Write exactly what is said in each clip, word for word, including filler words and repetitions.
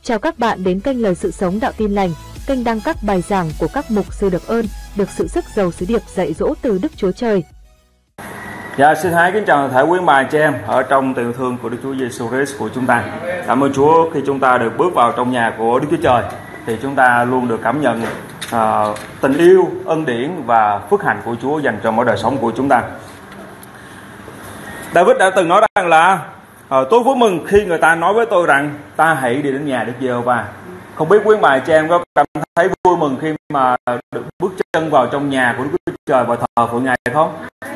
Chào các bạn đến kênh Lời Sự Sống Đạo Tin Lành, kênh đăng các bài giảng của các mục sư được ơn, được sự sức giàu sứ điệp dạy dỗ từ Đức Chúa Trời. Dạ, xin hãy kính chào toàn thể quý bà chị em ở trong tình thương của Đức Chúa Giêsu Christ của chúng ta. Cảm ơn Chúa khi chúng ta được bước vào trong nhà của Đức Chúa Trời thì chúng ta luôn được cảm nhận uh, tình yêu, ân điển và phước hạnh của Chúa dành cho mỗi đời sống của chúng ta. David đã từng nói rằng là uh, tôi vui mừng khi người ta nói với tôi rằng ta hãy đi đến nhà Đức Giê-hô-va. Không biết quý bà chị em có cảm thấy vui mừng khi mà được bước chân vào trong nhà của Đức Chúa Trời và thờ phượng Ngài không?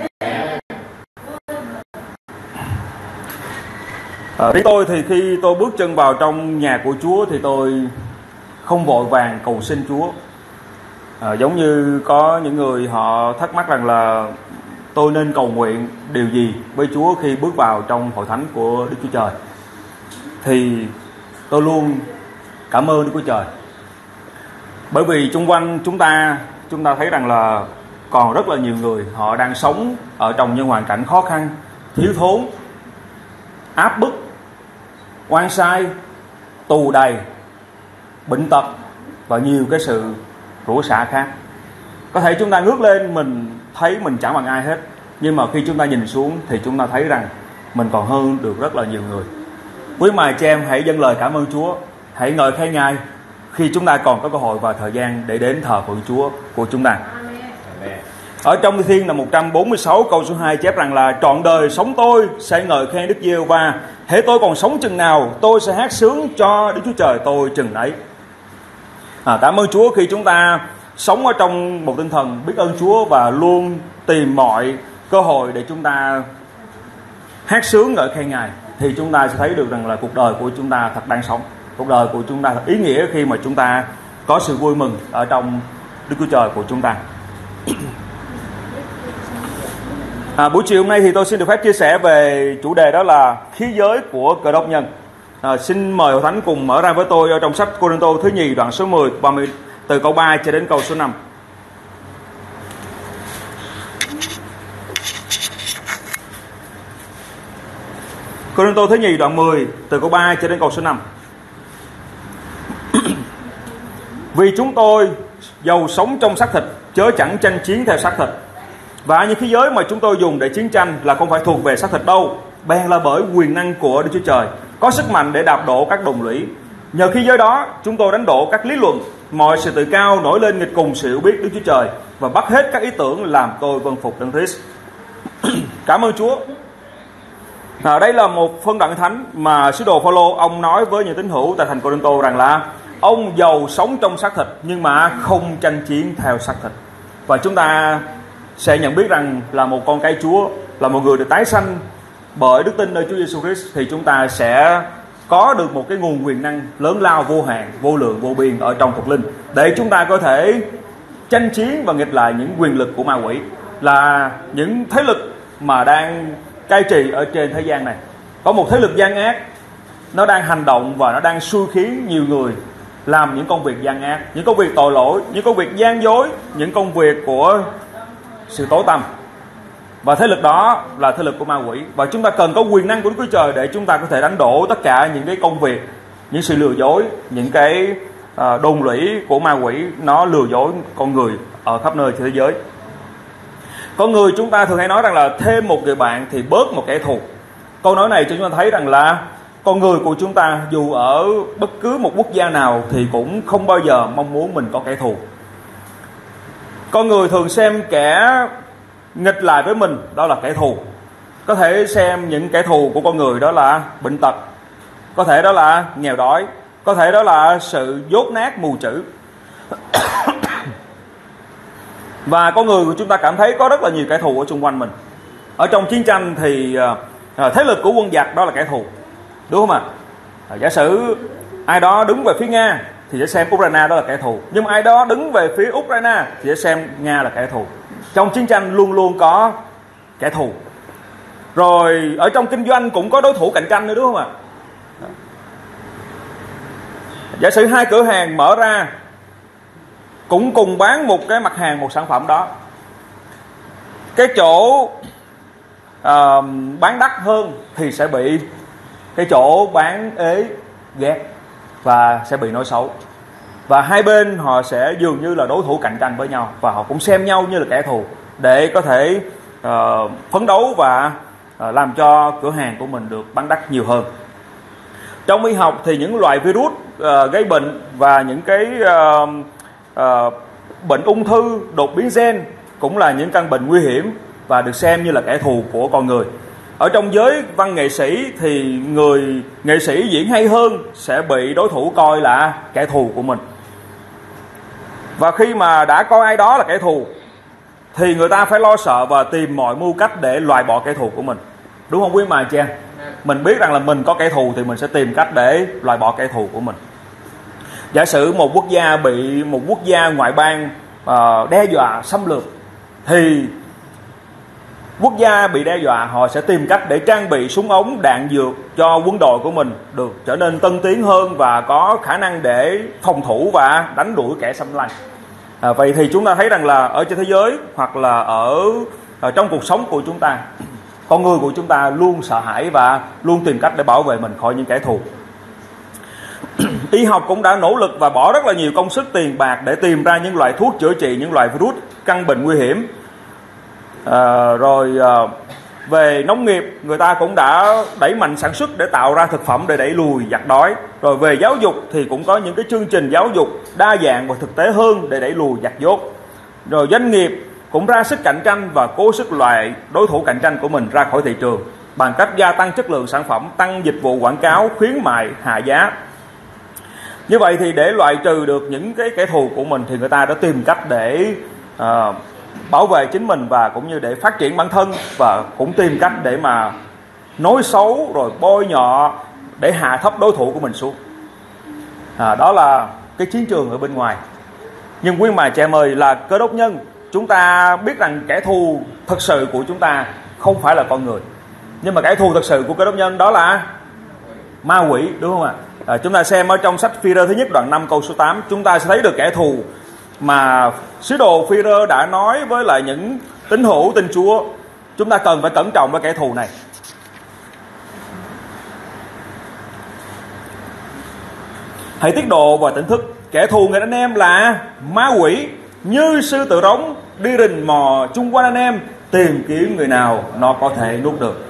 À, với tôi thì khi tôi bước chân vào trong nhà của Chúa thì tôi không vội vàng cầu xin Chúa. À, giống như có những người họ thắc mắc rằng là tôi nên cầu nguyện điều gì với Chúa khi bước vào trong hội thánh của Đức Chúa Trời. Thì tôi luôn cảm ơn Đức Chúa Trời. Bởi vì xung quanh chúng ta, chúng ta thấy rằng là còn rất là nhiều người họ đang sống ở trong những hoàn cảnh khó khăn, thiếu thốn, áp bức, oan sai, tù đầy, bệnh tật và nhiều cái sự rủa xả khác. Có thể chúng ta ngước lên mình thấy mình chẳng bằng ai hết, nhưng mà khi chúng ta nhìn xuống thì chúng ta thấy rằng mình còn hơn được rất là nhiều người. Quý mài chị em hãy dâng lời cảm ơn Chúa, hãy ngợi khen Ngài khi chúng ta còn có cơ hội và thời gian để đến thờ phượng Chúa của chúng ta. Amen. Ở trong Thi Thiên là một trăm bốn mươi sáu câu số hai chép rằng là trọn đời sống tôi sẽ ngợi khen Đức Giê-hô-va, hễ tôi còn sống chừng nào tôi sẽ hát sướng cho Đức Chúa Trời tôi chừng ấy. À, cảm ơn Chúa khi chúng ta sống ở trong một tinh thần biết ơn Chúa và luôn tìm mọi cơ hội để chúng ta hát sướng ngợi khen Ngài, thì chúng ta sẽ thấy được rằng là cuộc đời của chúng ta thật đáng sống, cuộc đời của chúng ta thật ý nghĩa khi mà chúng ta có sự vui mừng ở trong Đức Chúa Trời của chúng ta. À, buổi chiều hôm nay thì tôi xin được phép chia sẻ về chủ đề đó là khí giới của Cơ Đốc nhân. À, xin mời Hội Thánh cùng mở ra với tôi ở trong sách Cô-rinh-tô thứ nhì đoạn số mười, ba mươi, từ câu ba cho đến câu số năm. Cô-rinh-tô thứ nhì đoạn mười từ câu ba cho đến câu số năm. Vì chúng tôi dầu sống trong xác thịt chớ chẳng tranh chiến theo xác thịt, và những khí giới mà chúng tôi dùng để chiến tranh là không phải thuộc về xác thịt đâu, bèn là bởi quyền năng của Đức Chúa Trời, có sức mạnh để đạp đổ các đồn lũy. Nhờ khí giới đó chúng tôi đánh đổ các lý luận, mọi sự tự cao nổi lên nghịch cùng sự hiểu biết Đức Chúa Trời, và bắt hết các ý tưởng làm tôi vâng phục Đấng Christ. Cảm ơn Chúa. À, đây là một phân đoạn thánh mà sứ đồ Phaolô ông nói với những tín hữu tại thành Cô-rinh-tô rằng là ông giàu sống trong xác thịt nhưng mà không tranh chiến theo xác thịt. Và chúng ta sẽ nhận biết rằng là một con cái Chúa, là một người được tái sanh bởi đức tin nơi Chúa Giêsu Christ, thì chúng ta sẽ có được một cái nguồn quyền năng lớn lao, vô hạn, vô lượng, vô biên ở trong thuộc linh, để chúng ta có thể tranh chiến và nghịch lại những quyền lực của ma quỷ, là những thế lực mà đang cai trị ở trên thế gian này. Có một thế lực gian ác, nó đang hành động và nó đang xui khiến nhiều người làm những công việc gian ác, những công việc tội lỗi, những công việc gian dối, những công việc của sự tối tăm. Và thế lực đó là thế lực của ma quỷ, và chúng ta cần có quyền năng của Đức Chúa Trời để chúng ta có thể đánh đổ tất cả những cái công việc, những sự lừa dối, những cái uh, đồn lũy của ma quỷ, nó lừa dối con người ở khắp nơi trên thế giới. Con người chúng ta thường hay nói rằng là thêm một người bạn thì bớt một kẻ thù. Câu nói này cho chúng ta thấy rằng là con người của chúng ta dù ở bất cứ một quốc gia nào thì cũng không bao giờ mong muốn mình có kẻ thù. Con người thường xem kẻ nghịch lại với mình đó là kẻ thù. Có thể xem những kẻ thù của con người đó là bệnh tật, có thể đó là nghèo đói, có thể đó là sự dốt nát mù chữ. Và con người của chúng ta cảm thấy có rất là nhiều kẻ thù ở xung quanh mình. Ở trong chiến tranh thì thế lực của quân giặc đó là kẻ thù, đúng không ạ? À? Giả sử ai đó đứng về phía Nga thì sẽ xem Ukraine đó là kẻ thù, nhưng ai đó đứng về phía Ukraine thì sẽ xem Nga là kẻ thù. Trong chiến tranh luôn luôn có kẻ thù. Rồi ở trong kinh doanh cũng có đối thủ cạnh tranh nữa, đúng không ạ? Giả sử hai cửa hàng mở ra cũng cùng bán một cái mặt hàng, một sản phẩm đó, cái chỗ uh, bán đắt hơn thì sẽ bị cái chỗ bán ế ghét. và sẽ bị nói xấu. Và hai bên họ sẽ dường như là đối thủ cạnh tranh với nhau, và họ cũng xem nhau như là kẻ thù để có thể uh, phấn đấu và uh, làm cho cửa hàng của mình được bán đắt nhiều hơn. Trong y học thì những loại virus uh, gây bệnh và những cái uh, uh, bệnh ung thư, đột biến gen cũng là những căn bệnh nguy hiểm và được xem như là kẻ thù của con người. Ở trong giới văn nghệ sĩ thì người nghệ sĩ diễn hay hơn sẽ bị đối thủ coi là kẻ thù của mình. Và khi mà đã coi ai đó là kẻ thù thì người ta phải lo sợ và tìm mọi mưu cách để loại bỏ kẻ thù của mình. Đúng không quý mà chị em? Mình biết rằng là mình có kẻ thù thì mình sẽ tìm cách để loại bỏ kẻ thù của mình. Giả sử một quốc gia bị một quốc gia ngoại bang uh, đe dọa xâm lược, thì quốc gia bị đe dọa họ sẽ tìm cách để trang bị súng ống, đạn dược cho quân đội của mình được trở nên tân tiến hơn và có khả năng để phòng thủ và đánh đuổi kẻ xâm lăng. À, vậy thì chúng ta thấy rằng là ở trên thế giới hoặc là ở, ở trong cuộc sống của chúng ta, con người của chúng ta luôn sợ hãi và luôn tìm cách để bảo vệ mình khỏi những kẻ thù. Y học cũng đã nỗ lực và bỏ rất là nhiều công sức, tiền bạc để tìm ra những loại thuốc chữa trị những loại virus căn bệnh nguy hiểm. À, rồi à, về nông nghiệp, người ta cũng đã đẩy mạnh sản xuất để tạo ra thực phẩm để đẩy lùi giặc đói. Rồi về giáo dục thì cũng có những cái chương trình giáo dục đa dạng và thực tế hơn để đẩy lùi giặc dốt. Rồi doanh nghiệp cũng ra sức cạnh tranh và cố sức loại đối thủ cạnh tranh của mình ra khỏi thị trường bằng cách gia tăng chất lượng sản phẩm, tăng dịch vụ quảng cáo, khuyến mại, hạ giá. Như vậy thì để loại trừ được những cái kẻ thù của mình thì người ta đã tìm cách để uh, bảo vệ chính mình và cũng như để phát triển bản thân, và cũng tìm cách để mà nói xấu rồi bôi nhọ để hạ thấp đối thủ của mình xuống. À, đó là cái chiến trường ở bên ngoài. Nhưng quý mà chị em ơi, là Cơ Đốc nhân, chúng ta biết rằng kẻ thù thật sự của chúng ta không phải là con người, nhưng mà kẻ thù thật sự của Cơ Đốc nhân đó là ma quỷ, đúng không ạ? À, chúng ta xem ở trong sách Phi-rơ thứ nhất đoạn năm câu số tám, chúng ta sẽ thấy được kẻ thù mà sứ đồ Phi-rơ đã nói với lại những tín hữu tin Chúa. Chúng ta cần phải cẩn trọng với kẻ thù này. Hãy tiết độ và tỉnh thức, kẻ thù người anh em là ma quỷ, như sư tử rống đi rình mò chung quanh anh em, tìm kiếm người nào nó có thể nuốt được.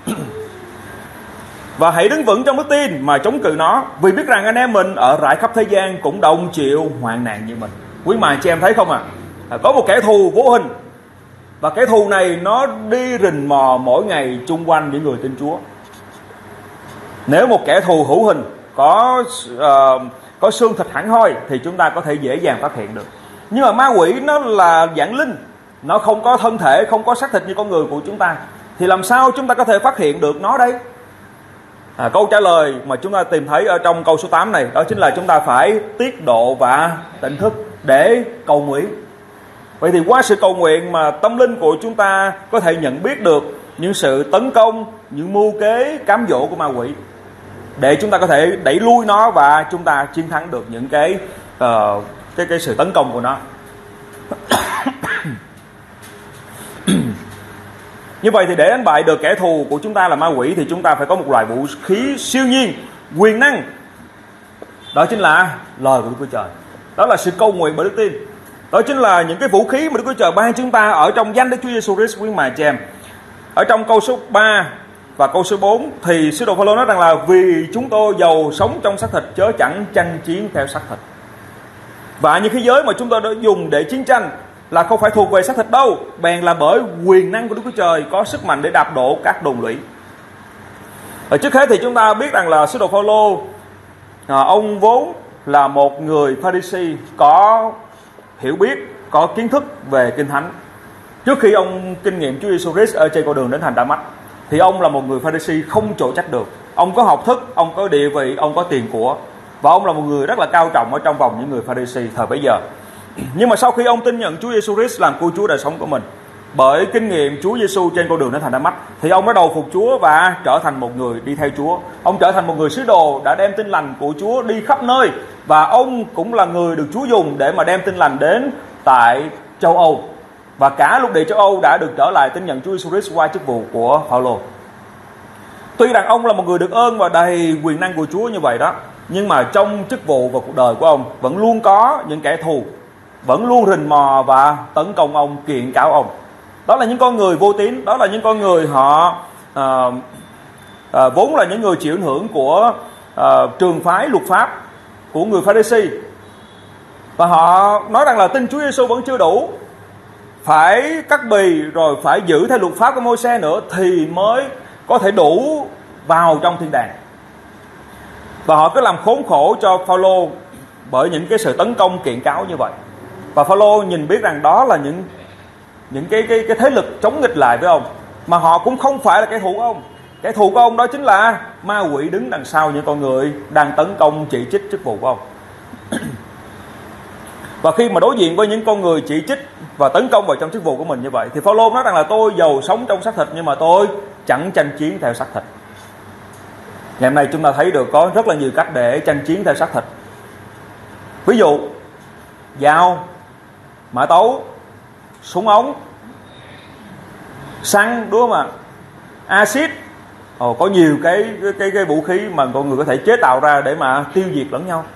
Và hãy đứng vững trong đức tin mà chống cự nó, vì biết rằng anh em mình ở rải khắp thế gian cũng đồng chịu hoạn nạn như mình. Quý mà chị em thấy không ạ? À? Có một kẻ thù vô hình, và kẻ thù này nó đi rình mò mỗi ngày chung quanh những người tin Chúa. Nếu một kẻ thù hữu hình có uh, có xương thịt hẳn hoi thì chúng ta có thể dễ dàng phát hiện được. Nhưng mà ma quỷ nó là dạng linh, nó không có thân thể, không có xác thịt như con người của chúng ta, thì làm sao chúng ta có thể phát hiện được nó đây? À, câu trả lời mà chúng ta tìm thấy ở trong câu số tám này, đó chính là chúng ta phải tiết độ và tỉnh thức để cầu nguyện. Vậy thì qua sự cầu nguyện mà tâm linh của chúng ta có thể nhận biết được những sự tấn công, những mưu kế cám dỗ của ma quỷ, để chúng ta có thể đẩy lui nó và chúng ta chiến thắng được những cái uh, cái cái sự tấn công của nó. Như vậy thì để đánh bại được kẻ thù của chúng ta là ma quỷ thì chúng ta phải có một loại vũ khí siêu nhiên, quyền năng. Đó chính là lời của Đức Chúa Trời. Đó là sự cầu nguyện bởi đức tin. Đó chính là những cái vũ khí mà Đức Chúa Trời ban chúng ta ở trong danh Đức Chúa Giêsu Christ, quý mà chị em. Ở trong câu số ba và câu số bốn thì sứ đồ Phaolô nói rằng là vì chúng tôi dầu sống trong xác thịt chớ chẳng tranh chiến theo xác thịt. Và những khí giới mà chúng tôi đã dùng để chiến tranh là không phải thuộc về xác thịt đâu, bèn là bởi quyền năng của Đức Chúa Trời có sức mạnh để đạp đổ các đồn lũy. Ở trước hết thì chúng ta biết rằng là sứ đồ Phaolô, à, ông vốn là một người Pha-ri-si có hiểu biết, có kiến thức về Kinh Thánh. Trước khi ông kinh nghiệm Chúa Giêsu Christ ở trên con đường đến thành Đa-mách thì ông là một người Pha-ri-si không chỗ trách được. Ông có học thức, ông có địa vị, ông có tiền của, và ông là một người rất là cao trọng ở trong vòng những người Pha-ri-si thời bấy giờ. Nhưng mà sau khi ông tin nhận Chúa Giêsu Christ làm cứu Chúa đời sống của mình, bởi kinh nghiệm Chúa Giêsu trên con đường đến thành Đa-mách, thì ông đã đầu phục Chúa và trở thành một người đi theo Chúa. Ông trở thành một người sứ đồ đã đem tin lành của Chúa đi khắp nơi, và ông cũng là người được Chúa dùng để mà đem tin lành đến tại châu Âu. Và cả lục địa châu Âu đã được trở lại tin nhận Chúa Giêsu Christ qua chức vụ của Phaolô. Tuy rằng ông là một người được ơn và đầy quyền năng của Chúa như vậy đó, nhưng mà trong chức vụ và cuộc đời của ông vẫn luôn có những kẻ thù, vẫn luôn rình mò và tấn công ông, kiện cáo ông. Đó là những con người vô tín, đó là những con người họ à, à, vốn là những người chịu ảnh hưởng của à, trường phái luật pháp của người Pha-ri-si, và họ nói rằng là tin Chúa Giêsu vẫn chưa đủ, phải cắt bì rồi phải giữ theo luật pháp của Môi-se nữa thì mới có thể đủ vào trong thiên đàng. Và họ cứ làm khốn khổ cho Phao-lô bởi những cái sự tấn công kiện cáo như vậy. Và Phao-lô nhìn biết rằng đó là những những cái cái cái thế lực chống nghịch lại với ông, mà họ cũng không phải là kẻ thù của ông. Kẻ thù của ông đó chính là ma quỷ đứng đằng sau những con người đang tấn công chỉ trích chức vụ của ông. Và khi mà đối diện với những con người chỉ trích và tấn công vào trong chức vụ của mình như vậy, thì Phao-lô nói rằng là tôi giàu sống trong xác thịt nhưng mà tôi chẳng tranh chiến theo xác thịt. Ngày hôm nay chúng ta thấy được có rất là nhiều cách để tranh chiến theo xác thịt. Ví dụ dao, mã tấu, súng ống, xăng, đúng không ạ? Axit, Ồ, có nhiều cái, cái cái cái vũ khí mà con người có thể chế tạo ra để mà tiêu diệt lẫn nhau.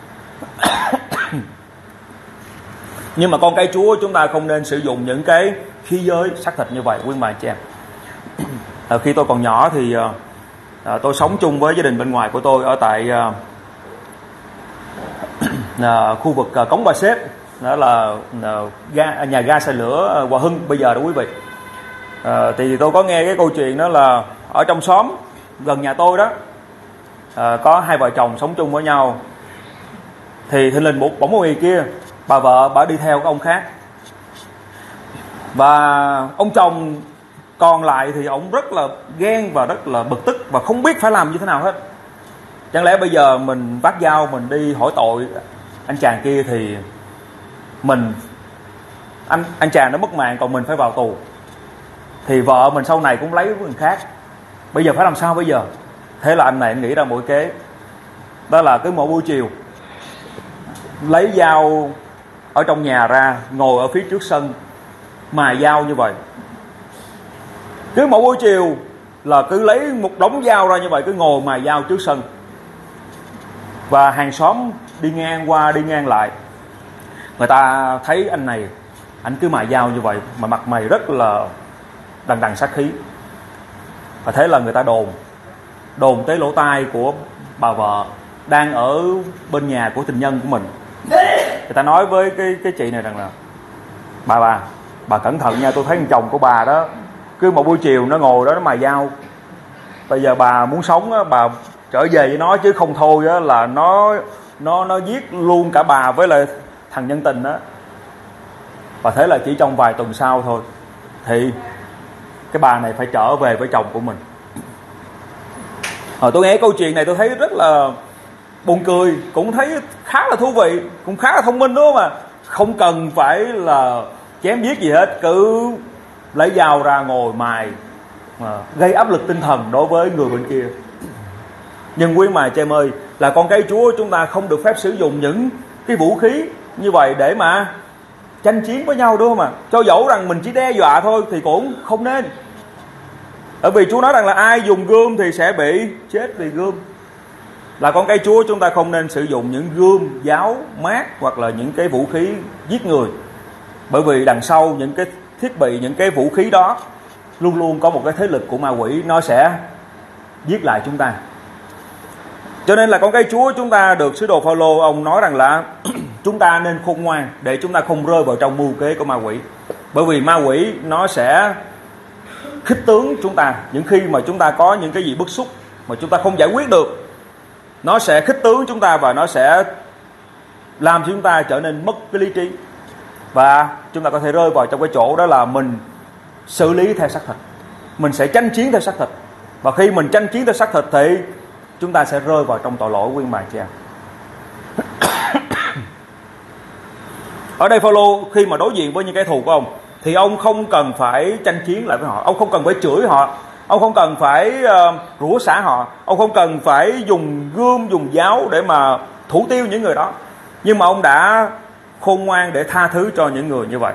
Nhưng mà con cái Chúa chúng ta không nên sử dụng những cái khí giới xác thịt như vậy, quý bà chị em. À, khi tôi còn nhỏ thì à, tôi sống chung với gia đình bên ngoài của tôi ở tại à, à, khu vực à, Cống Ba Xếp, đó là à, ga, nhà ga xe lửa à, Hòa Hưng bây giờ đó quý vị. À, thì tôi có nghe cái câu chuyện đó là ở trong xóm gần nhà tôi đó à, có hai vợ chồng sống chung với nhau. Thì thình lình bỗng một ngày kia bà vợ bà đi theo cái ông khác, và ông chồng còn lại thì ông rất là ghen và rất là bực tức và không biết phải làm như thế nào hết. Chẳng lẽ bây giờ mình vác dao mình đi hỏi tội anh chàng kia thì mình anh anh chàng nó mất mạng còn mình phải vào tù, thì vợ mình sau này cũng lấy với người khác. Bây giờ phải làm sao bây giờ? Thế là anh này anh nghĩ ra mỗi kế, đó là cứ mỗi buổi chiều lấy dao ở trong nhà ra, ngồi ở phía trước sân mài dao như vậy. Cứ mỗi buổi chiều là cứ lấy một đống dao ra như vậy, cứ ngồi mài dao trước sân. Và hàng xóm đi ngang qua đi ngang lại, người ta thấy anh này anh cứ mài dao như vậy mà mặt mày rất là đằng đằng sát khí. Và thế là người ta đồn đồn tới lỗ tai của bà vợ đang ở bên nhà của tình nhân của mình. Người ta nói với cái cái chị này rằng là bà bà bà cẩn thận nha, tôi thấy con chồng của bà đó cứ một buổi chiều nó ngồi đó nó mài dao. Bây giờ bà muốn sống á, bà trở về với nó, chứ không thôi á là nó nó nó giết luôn cả bà với lại thằng nhân tình đó. Và thế là chỉ trong vài tuần sau thôi thì cái bà này phải trở về với chồng của mình. Rồi tôi nghe câu chuyện này tôi thấy rất là buồn cười, cũng thấy khá là thú vị, cũng khá là thông minh đúng không ạ? Không cần phải là chém giết gì hết, cứ lấy dao ra ngồi mài, gây áp lực tinh thần đối với người bên kia. Nhưng quý mà chị em ơi, là con cái Chúa chúng ta không được phép sử dụng những cái vũ khí như vậy để mà tranh chiến với nhau đúng không ạ? Cho dẫu rằng mình chỉ đe dọa thôi thì cũng không nên. Bởi vì Chúa nói rằng là ai dùng gươm thì sẽ bị chết vì gươm. Là con cái Chúa chúng ta không nên sử dụng những gươm, giáo, mát hoặc là những cái vũ khí giết người. Bởi vì đằng sau những cái thiết bị, những cái vũ khí đó luôn luôn có một cái thế lực của ma quỷ, nó sẽ giết lại chúng ta. Cho nên là con cái Chúa chúng ta được sứ đồ Phao-lô ông nói rằng là chúng ta nên khôn ngoan để chúng ta không rơi vào trong mưu kế của ma quỷ. Bởi vì ma quỷ nó sẽ khích tướng chúng ta những khi mà chúng ta có những cái gì bức xúc mà chúng ta không giải quyết được. Nó sẽ khích tướng chúng ta và nó sẽ làm cho chúng ta trở nên mất cái lý trí. Và chúng ta có thể rơi vào trong cái chỗ đó là mình xử lý theo xác thịt, mình sẽ tranh chiến theo xác thịt. Và khi mình tranh chiến theo xác thịt thì chúng ta sẽ rơi vào trong tội lỗi quý bà chị em. Ở đây Phao-lô khi mà đối diện với những kẻ thù của ông thì ông không cần phải tranh chiến lại với họ, ông không cần phải chửi họ, ông không cần phải uh, rủa xả họ, ông không cần phải dùng gươm, dùng giáo để mà thủ tiêu những người đó. Nhưng mà ông đã khôn ngoan để tha thứ cho những người như vậy.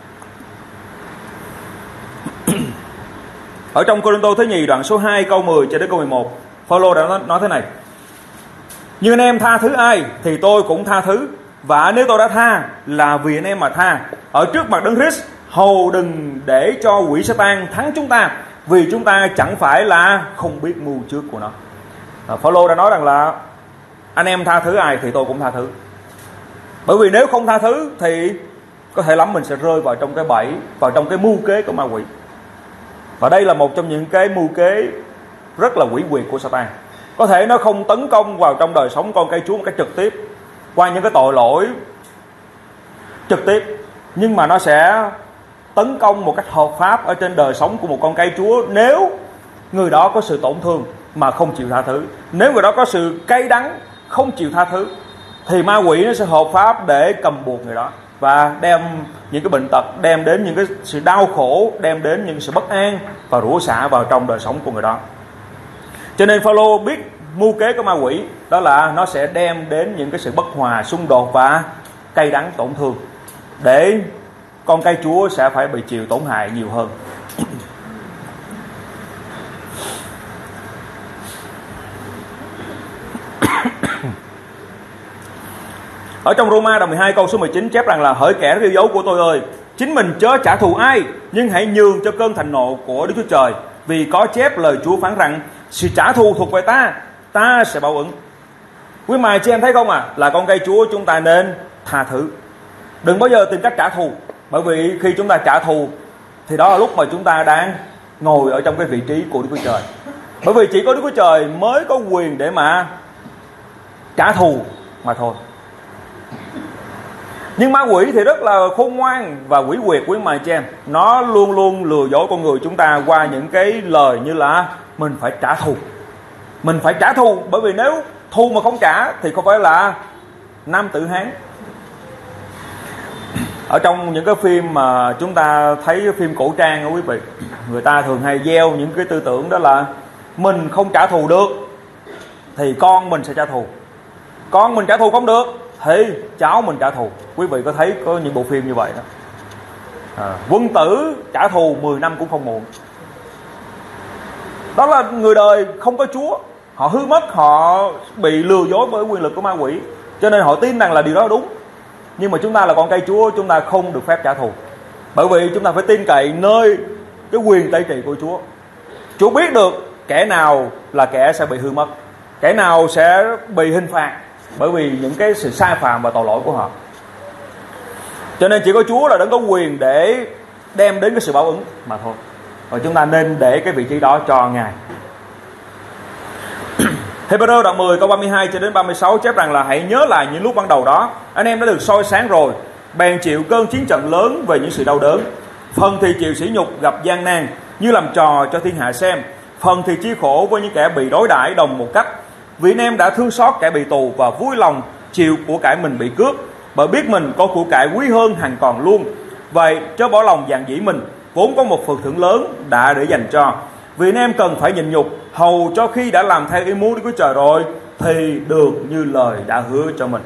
Ở trong Cô-rinh-tô thứ nhì đoạn số hai câu mười cho đến câu mười một, Phao-lô đã nói, nói thế này: Nhưng anh em tha thứ ai thì tôi cũng tha thứ, và nếu tôi đã tha là vì anh em mà tha. Ở trước mặt Đấng Christ, hầu đừng để cho quỷ Sa-tan thắng chúng ta, vì chúng ta chẳng phải là không biết mưu trước của nó. à, Phaolô đã nói rằng là anh em tha thứ ai thì tôi cũng tha thứ. Bởi vì nếu không tha thứ thì có thể lắm mình sẽ rơi vào trong cái bẫy, vào trong cái mưu kế của ma quỷ. Và đây là một trong những cái mưu kế rất là quỷ quyệt của Sa-tan. Có thể nó không tấn công vào trong đời sống con cái Chúa một cách trực tiếp qua những cái tội lỗi trực tiếp, nhưng mà nó sẽ tấn công một cách hợp pháp ở trên đời sống của một con cái Chúa nếu người đó có sự tổn thương mà không chịu tha thứ. Nếu người đó có sự cay đắng không chịu tha thứ thì ma quỷ nó sẽ hợp pháp để cầm buộc người đó và đem những cái bệnh tật, đem đến những cái sự đau khổ, đem đến những sự bất an và rủa xả vào trong đời sống của người đó. Cho nên Phaolô biết mưu kế của ma quỷ đó là nó sẽ đem đến những cái sự bất hòa, xung đột và cay đắng, tổn thương, để con cái Chúa sẽ phải bị chịu tổn hại nhiều hơn. Ở trong Roma đoạn mười hai câu số mười chín chép rằng là: hỡi kẻ yêu dấu của tôi ơi, chính mình chớ trả thù ai, nhưng hãy nhường cho cơn thịnh nộ của Đức Chúa Trời, vì có chép lời Chúa phán rằng sự trả thù thuộc về ta, ta sẽ báo ứng. Quý mài chị em thấy không à, là con cây Chúa chúng ta nên tha thứ, đừng bao giờ tìm cách trả thù, bởi vì khi chúng ta trả thù thì đó là lúc mà chúng ta đang ngồi ở trong cái vị trí của Đức Chúa Trời. Bởi vì chỉ có Đức Chúa Trời mới có quyền để mà trả thù mà thôi. Nhưng ma quỷ thì rất là khôn ngoan và quỷ quyệt, quý mài chị em. Nó luôn luôn lừa dối con người chúng ta qua những cái lời như là mình phải trả thù, mình phải trả thù, bởi vì nếu thù mà không trả thì không phải là nam tử Hán. Ở trong những cái phim mà chúng ta thấy phim cổ trang đó quý vị, người ta thường hay gieo những cái tư tưởng đó là mình không trả thù được thì con mình sẽ trả thù, con mình trả thù không được thì cháu mình trả thù. Quý vị có thấy có những bộ phim như vậy đó. à, Quân tử trả thù mười năm cũng không muộn. Đó là người đời không có Chúa, họ hư mất, họ bị lừa dối bởi quyền lực của ma quỷ, cho nên họ tin rằng là điều đó đúng. Nhưng mà chúng ta là con cây Chúa, chúng ta không được phép trả thù, bởi vì chúng ta phải tin cậy nơi cái quyền tể trị của Chúa. Chúa biết được kẻ nào là kẻ sẽ bị hư mất, kẻ nào sẽ bị hình phạt bởi vì những cái sự sai phạm và tội lỗi của họ. Cho nên chỉ có Chúa là đấng có quyền để đem đến cái sự báo ứng mà thôi, và chúng ta nên để cái vị trí đó cho Ngài. Hebrew đoạn mười câu ba mươi hai cho đến ba mươi sáu chép rằng là: hãy nhớ lại những lúc ban đầu đó, anh em đã được soi sáng rồi, bèn chịu cơn chiến trận lớn về những sự đau đớn. Phần thì chịu sỉ nhục gặp gian nan như làm trò cho thiên hạ xem, phần thì chia khổ với những kẻ bị đối đãi đồng một cách. Vì anh em đã thương xót kẻ bị tù và vui lòng chịu của cải mình bị cướp, bởi biết mình có của cải quý hơn hàng còn luôn. Vậy chớ bỏ lòng dạn dĩ mình, vốn có một phần thưởng lớn đã để dành cho. Vì anh em cần phải nhịn nhục, hầu cho khi đã làm theo ý muốn Đức Chúa Trời rồi thì được như lời đã hứa cho mình.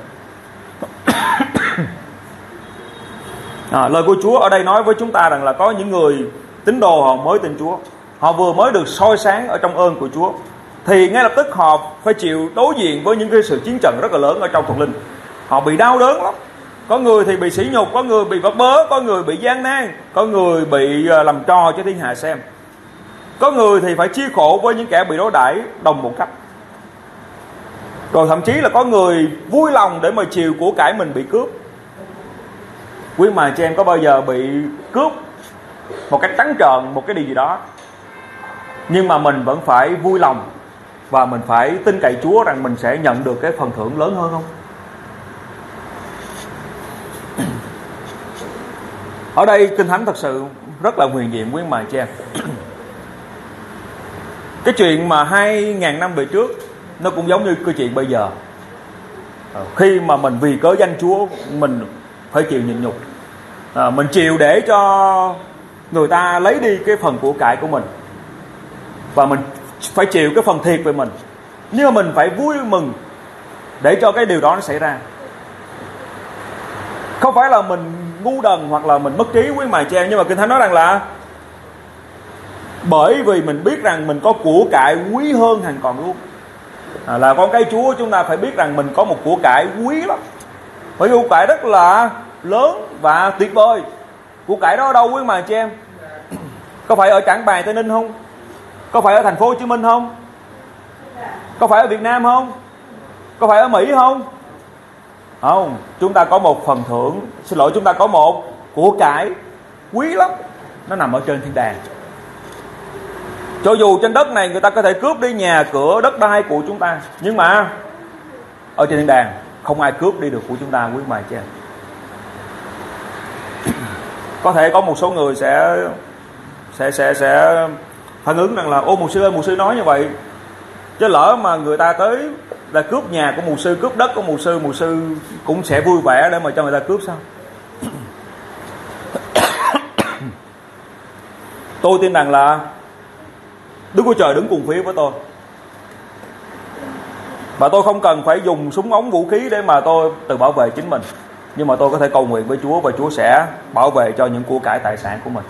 à, Lời của Chúa ở đây nói với chúng ta rằng là có những người tín đồ họ mới tin Chúa, họ vừa mới được soi sáng ở trong ơn của Chúa, thì ngay lập tức họ phải chịu đối diện với những cái sự chiến trận rất là lớn ở trong thuộc linh. Họ bị đau đớn lắm. Có người thì bị sỉ nhục, có người bị bắt bớ, có người bị gian nan, có người bị làm trò cho thiên hạ xem, có người thì phải chia khổ với những kẻ bị đối đãi đồng một cách. Rồi thậm chí là có người vui lòng để mà chiều của cải mình bị cướp. Quý mà chị em có bao giờ bị cướp một cách trắng trợn một cái điều gì đó, nhưng mà mình vẫn phải vui lòng và mình phải tin cậy Chúa rằng mình sẽ nhận được cái phần thưởng lớn hơn không? Ở đây Kinh Thánh thật sự rất là huyền diệu quý mà chị em. Cái chuyện mà hai ngàn năm về trước nó cũng giống như câu chuyện bây giờ. Khi mà mình vì cớ danh Chúa mình phải chịu nhịn nhục, à, mình chịu để cho người ta lấy đi cái phần của cải của mình, và mình phải chịu cái phần thiệt về mình, nhưng mà mình phải vui mừng để cho cái điều đó nó xảy ra. Không phải là mình ngu đần hoặc là mình mất trí quý mài chị em, nhưng mà Kinh Thánh nói rằng là bởi vì mình biết rằng mình có của cải quý hơn hàng còn luôn. à, là con cái Chúa, chúng ta phải biết rằng mình có một của cải quý lắm, một của cải rất là lớn và tuyệt vời. Của cải đó ở đâu quý mà chị em? Có phải ở Trảng Bàng, Tây Ninh không? Có phải ở thành phố Hồ Chí Minh không? Có phải ở Việt Nam không? Có phải ở Mỹ không? Không, chúng ta có một phần thưởng, xin lỗi, chúng ta có một của cải quý lắm, nó nằm ở trên thiên đàng. Cho dù trên đất này người ta có thể cướp đi nhà cửa đất đai của chúng ta, nhưng mà ở trên thiên đàng không ai cướp đi được của chúng ta quý mày chị em. Có thể có một số người sẽ sẽ sẽ sẽ phản ứng rằng là ô mục sư ơi, mục sư nói như vậy, chứ lỡ mà người ta tới là cướp nhà của mục sư, cướp đất của mục sư, mục sư cũng sẽ vui vẻ để mà cho người ta cướp sao? Tôi tin rằng là Đức Chúa Trời đứng cùng phía với tôi, và tôi không cần phải dùng súng ống vũ khí để mà tôi tự bảo vệ chính mình, nhưng mà tôi có thể cầu nguyện với Chúa và Chúa sẽ bảo vệ cho những của cải tài sản của mình.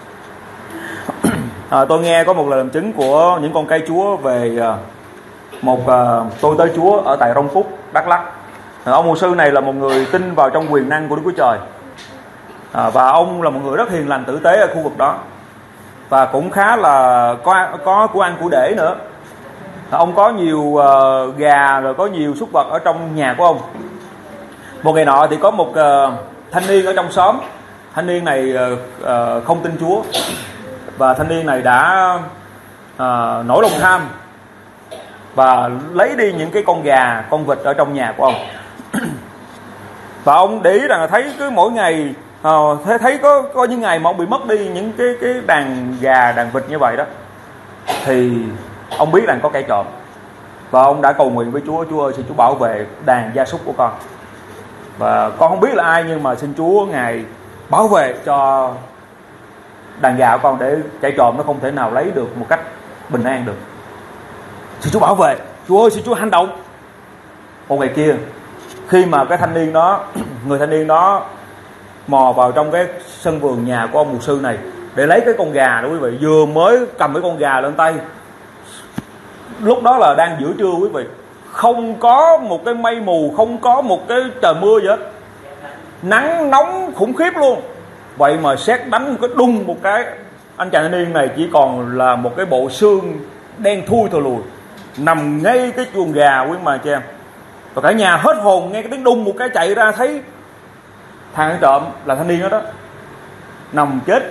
À, tôi nghe có một lời làm chứng của những con cái Chúa về một uh, tôi tới Chúa ở tại Rông Phúc, Đắk Lắk. À, ông mục sư này là một người tin vào trong quyền năng của Đức Chúa Trời, à, và ông là một người rất hiền lành tử tế ở khu vực đó, và cũng khá là có có của ăn của để nữa. À, ông có nhiều uh, gà rồi có nhiều súc vật ở trong nhà của ông. Một ngày nọ thì có một uh, thanh niên ở trong xóm. Thanh niên này uh, uh, không tin Chúa, và thanh niên này đã uh, nổi lòng tham và lấy đi những cái con gà, con vịt ở trong nhà của ông. Và ông để ý rằng là thấy cứ mỗi ngày uh, thấy, thấy có có những ngày mà ông bị mất đi những cái cái đàn gà, đàn vịt như vậy đó, thì ông biết rằng có kẻ trộm, và ông đã cầu nguyện với Chúa: Chúa ơi, xin Chúa bảo vệ đàn gia súc của con, và con không biết là ai, nhưng mà xin Chúa ngài bảo vệ cho đàn gà của con để kẻ trộm nó không thể nào lấy được một cách bình an được. Xin Chúa bảo vệ, Chúa ơi, xin Chúa hành động. Một ngày kia, khi mà cái thanh niên đó, người thanh niên đó mò vào trong cái sân vườn nhà của ông mục sư này để lấy cái con gà đó quý vị, vừa mới cầm cái con gà lên tay, lúc đó là đang giữa trưa quý vị, không có một cái mây mù, không có một cái trời mưa gì hết, nắng nóng khủng khiếp luôn. Vậy mà sét đánh một cái đùng một cái, anh chàng thanh niên này chỉ còn là một cái bộ xương đen thui thò lùi nằm ngay cái chuồng gà quý mà chị em. Và cả nhà hết hồn, nghe cái tiếng đùng một cái chạy ra thấy thằng ăn trộm là thanh niên đó đó nằm chết,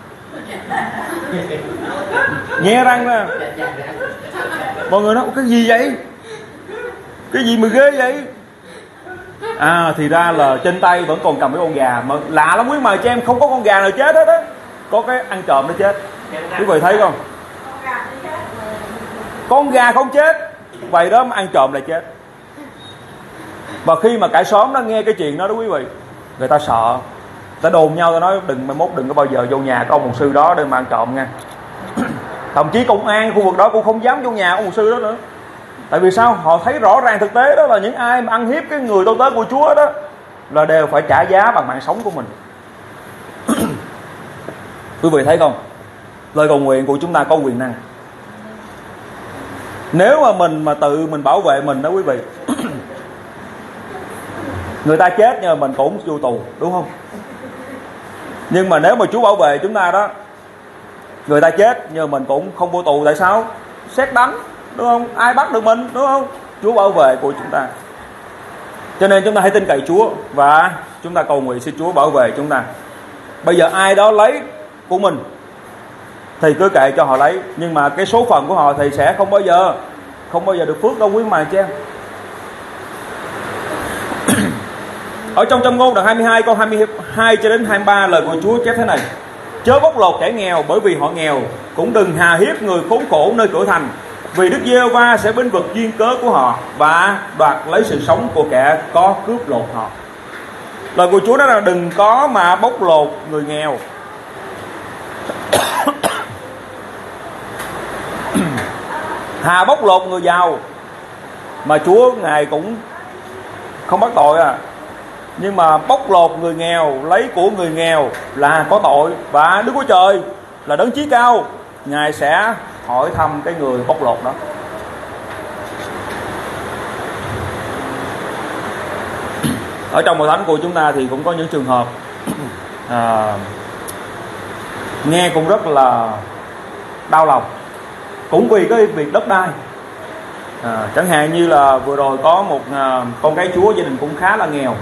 nhe răng ra. Mọi người nói cái gì vậy, cái gì mà ghê vậy? À thì ra là trên tay vẫn còn cầm cái con gà, mà lạ lắm quý mà chị em, không có con gà nào chết hết á, có cái ăn trộm nó chết. Quý vị thấy không, con gà không chết, vậy đó mà ăn trộm lại chết. Và khi mà cả xóm nó nghe cái chuyện đó đó quý vị, người ta sợ, ta đồn nhau, ta nói đừng mai mốt đừng có bao giờ vô nhà của ông mục sư đó để mà ăn trộm nha. Thậm chí công an khu vực đó cũng không dám vô nhà ông mục sư đó nữa. Tại vì sao? Họ thấy rõ ràng thực tế đó là những ai mà ăn hiếp cái người tôi tới của Chúa đó là đều phải trả giá bằng mạng sống của mình. Quý vị thấy không, lời cầu nguyện của chúng ta có quyền năng. Nếu mà mình mà tự mình bảo vệ mình đó quý vị, người ta chết nhưng mà mình cũng vô tù, đúng không? Nhưng mà nếu mà Chúa bảo vệ chúng ta đó, người ta chết nhưng mà mình cũng không vô tù. Tại sao? Sét đánh, đúng không? Ai bắt được mình, đúng không? Chúa bảo vệ của chúng ta. Cho nên chúng ta hãy tin cậy Chúa và chúng ta cầu nguyện xin Chúa bảo vệ chúng ta. Bây giờ ai đó lấy của mình thì cứ kệ cho họ lấy, nhưng mà cái số phận của họ thì sẽ không bao giờ không bao giờ được phước đâu quý mà chị em. Ở trong Châm Ngôn đoạn hai mươi hai câu hai mươi hai cho đến hai mươi ba, lời của Chúa chép thế này: chớ bóc lột kẻ nghèo bởi vì họ nghèo, cũng đừng hà hiếp người khốn khổ nơi cửa thành, vì Đức Giê-hô-va sẽ bênh vực duyên cớ của họ và đoạt lấy sự sống của kẻ có cướp lột họ. Lời của Chúa đó là đừng có mà bóc lột người nghèo. Hà bóc lột người giàu, mà Chúa ngài cũng không bắt tội à. Nhưng mà bóc lột người nghèo, lấy của người nghèo là có tội, và Đức Chúa Trời là đấng chí cao, ngài sẽ hỏi thăm cái người bóc lột đó. Ở trong hội thánh của chúng ta thì cũng có những trường hợp à, nghe cũng rất là đau lòng, cũng vì cái việc đất đai. À, chẳng hạn như là vừa rồi có một à, con gái Chúa, gia đình cũng khá là nghèo,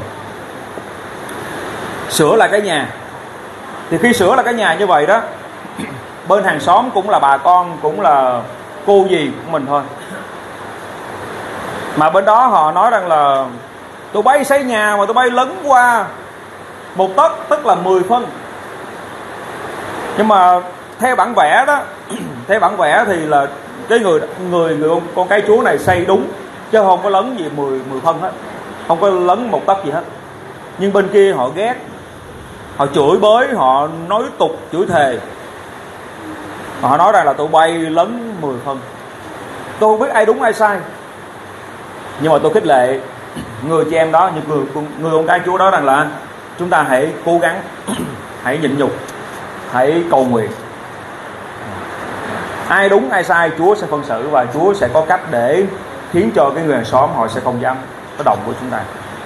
sửa lại cái nhà. Thì khi sửa lại cái nhà như vậy đó, bên hàng xóm cũng là bà con, cũng là cô dì của mình thôi, mà bên đó họ nói rằng là tụi bay xây nhà mà tụi bay lấn qua một tấc, tức là mười phân. Nhưng mà theo bản vẽ đó, theo bản vẽ thì là cái người người người con, con cái Chúa này xây đúng, chứ không có lấn gì mười mười phân hết, không có lấn một tấc gì hết. Nhưng bên kia họ ghét, họ chửi bới, họ nói tục chửi thề, họ nói rằng là tụi bay lấn mười phân. Tôi không biết ai đúng ai sai, nhưng mà tôi khích lệ người chị em đó, những người người con cái Chúa đó rằng là chúng ta hãy cố gắng, hãy nhịn nhục, hãy cầu nguyện. Ai đúng ai sai Chúa sẽ phân xử, và Chúa sẽ có cách để khiến cho cái người hàng xóm họ sẽ không dám có động của chúng ta.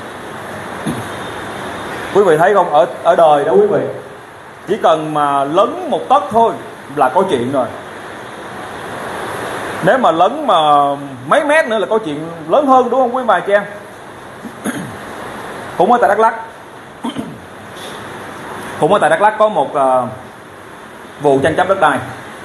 Quý vị thấy không, ở ở đời đó quý vị, chỉ cần mà lấn một tấc thôi là có chuyện rồi. Nếu mà lấn mà mấy mét nữa là có chuyện lớn hơn, đúng không quý bà chị em? Cũng ở tại Đắk Lắk, cũng ở tại Đắk Lắk có một uh, vụ tranh chấp đất đai.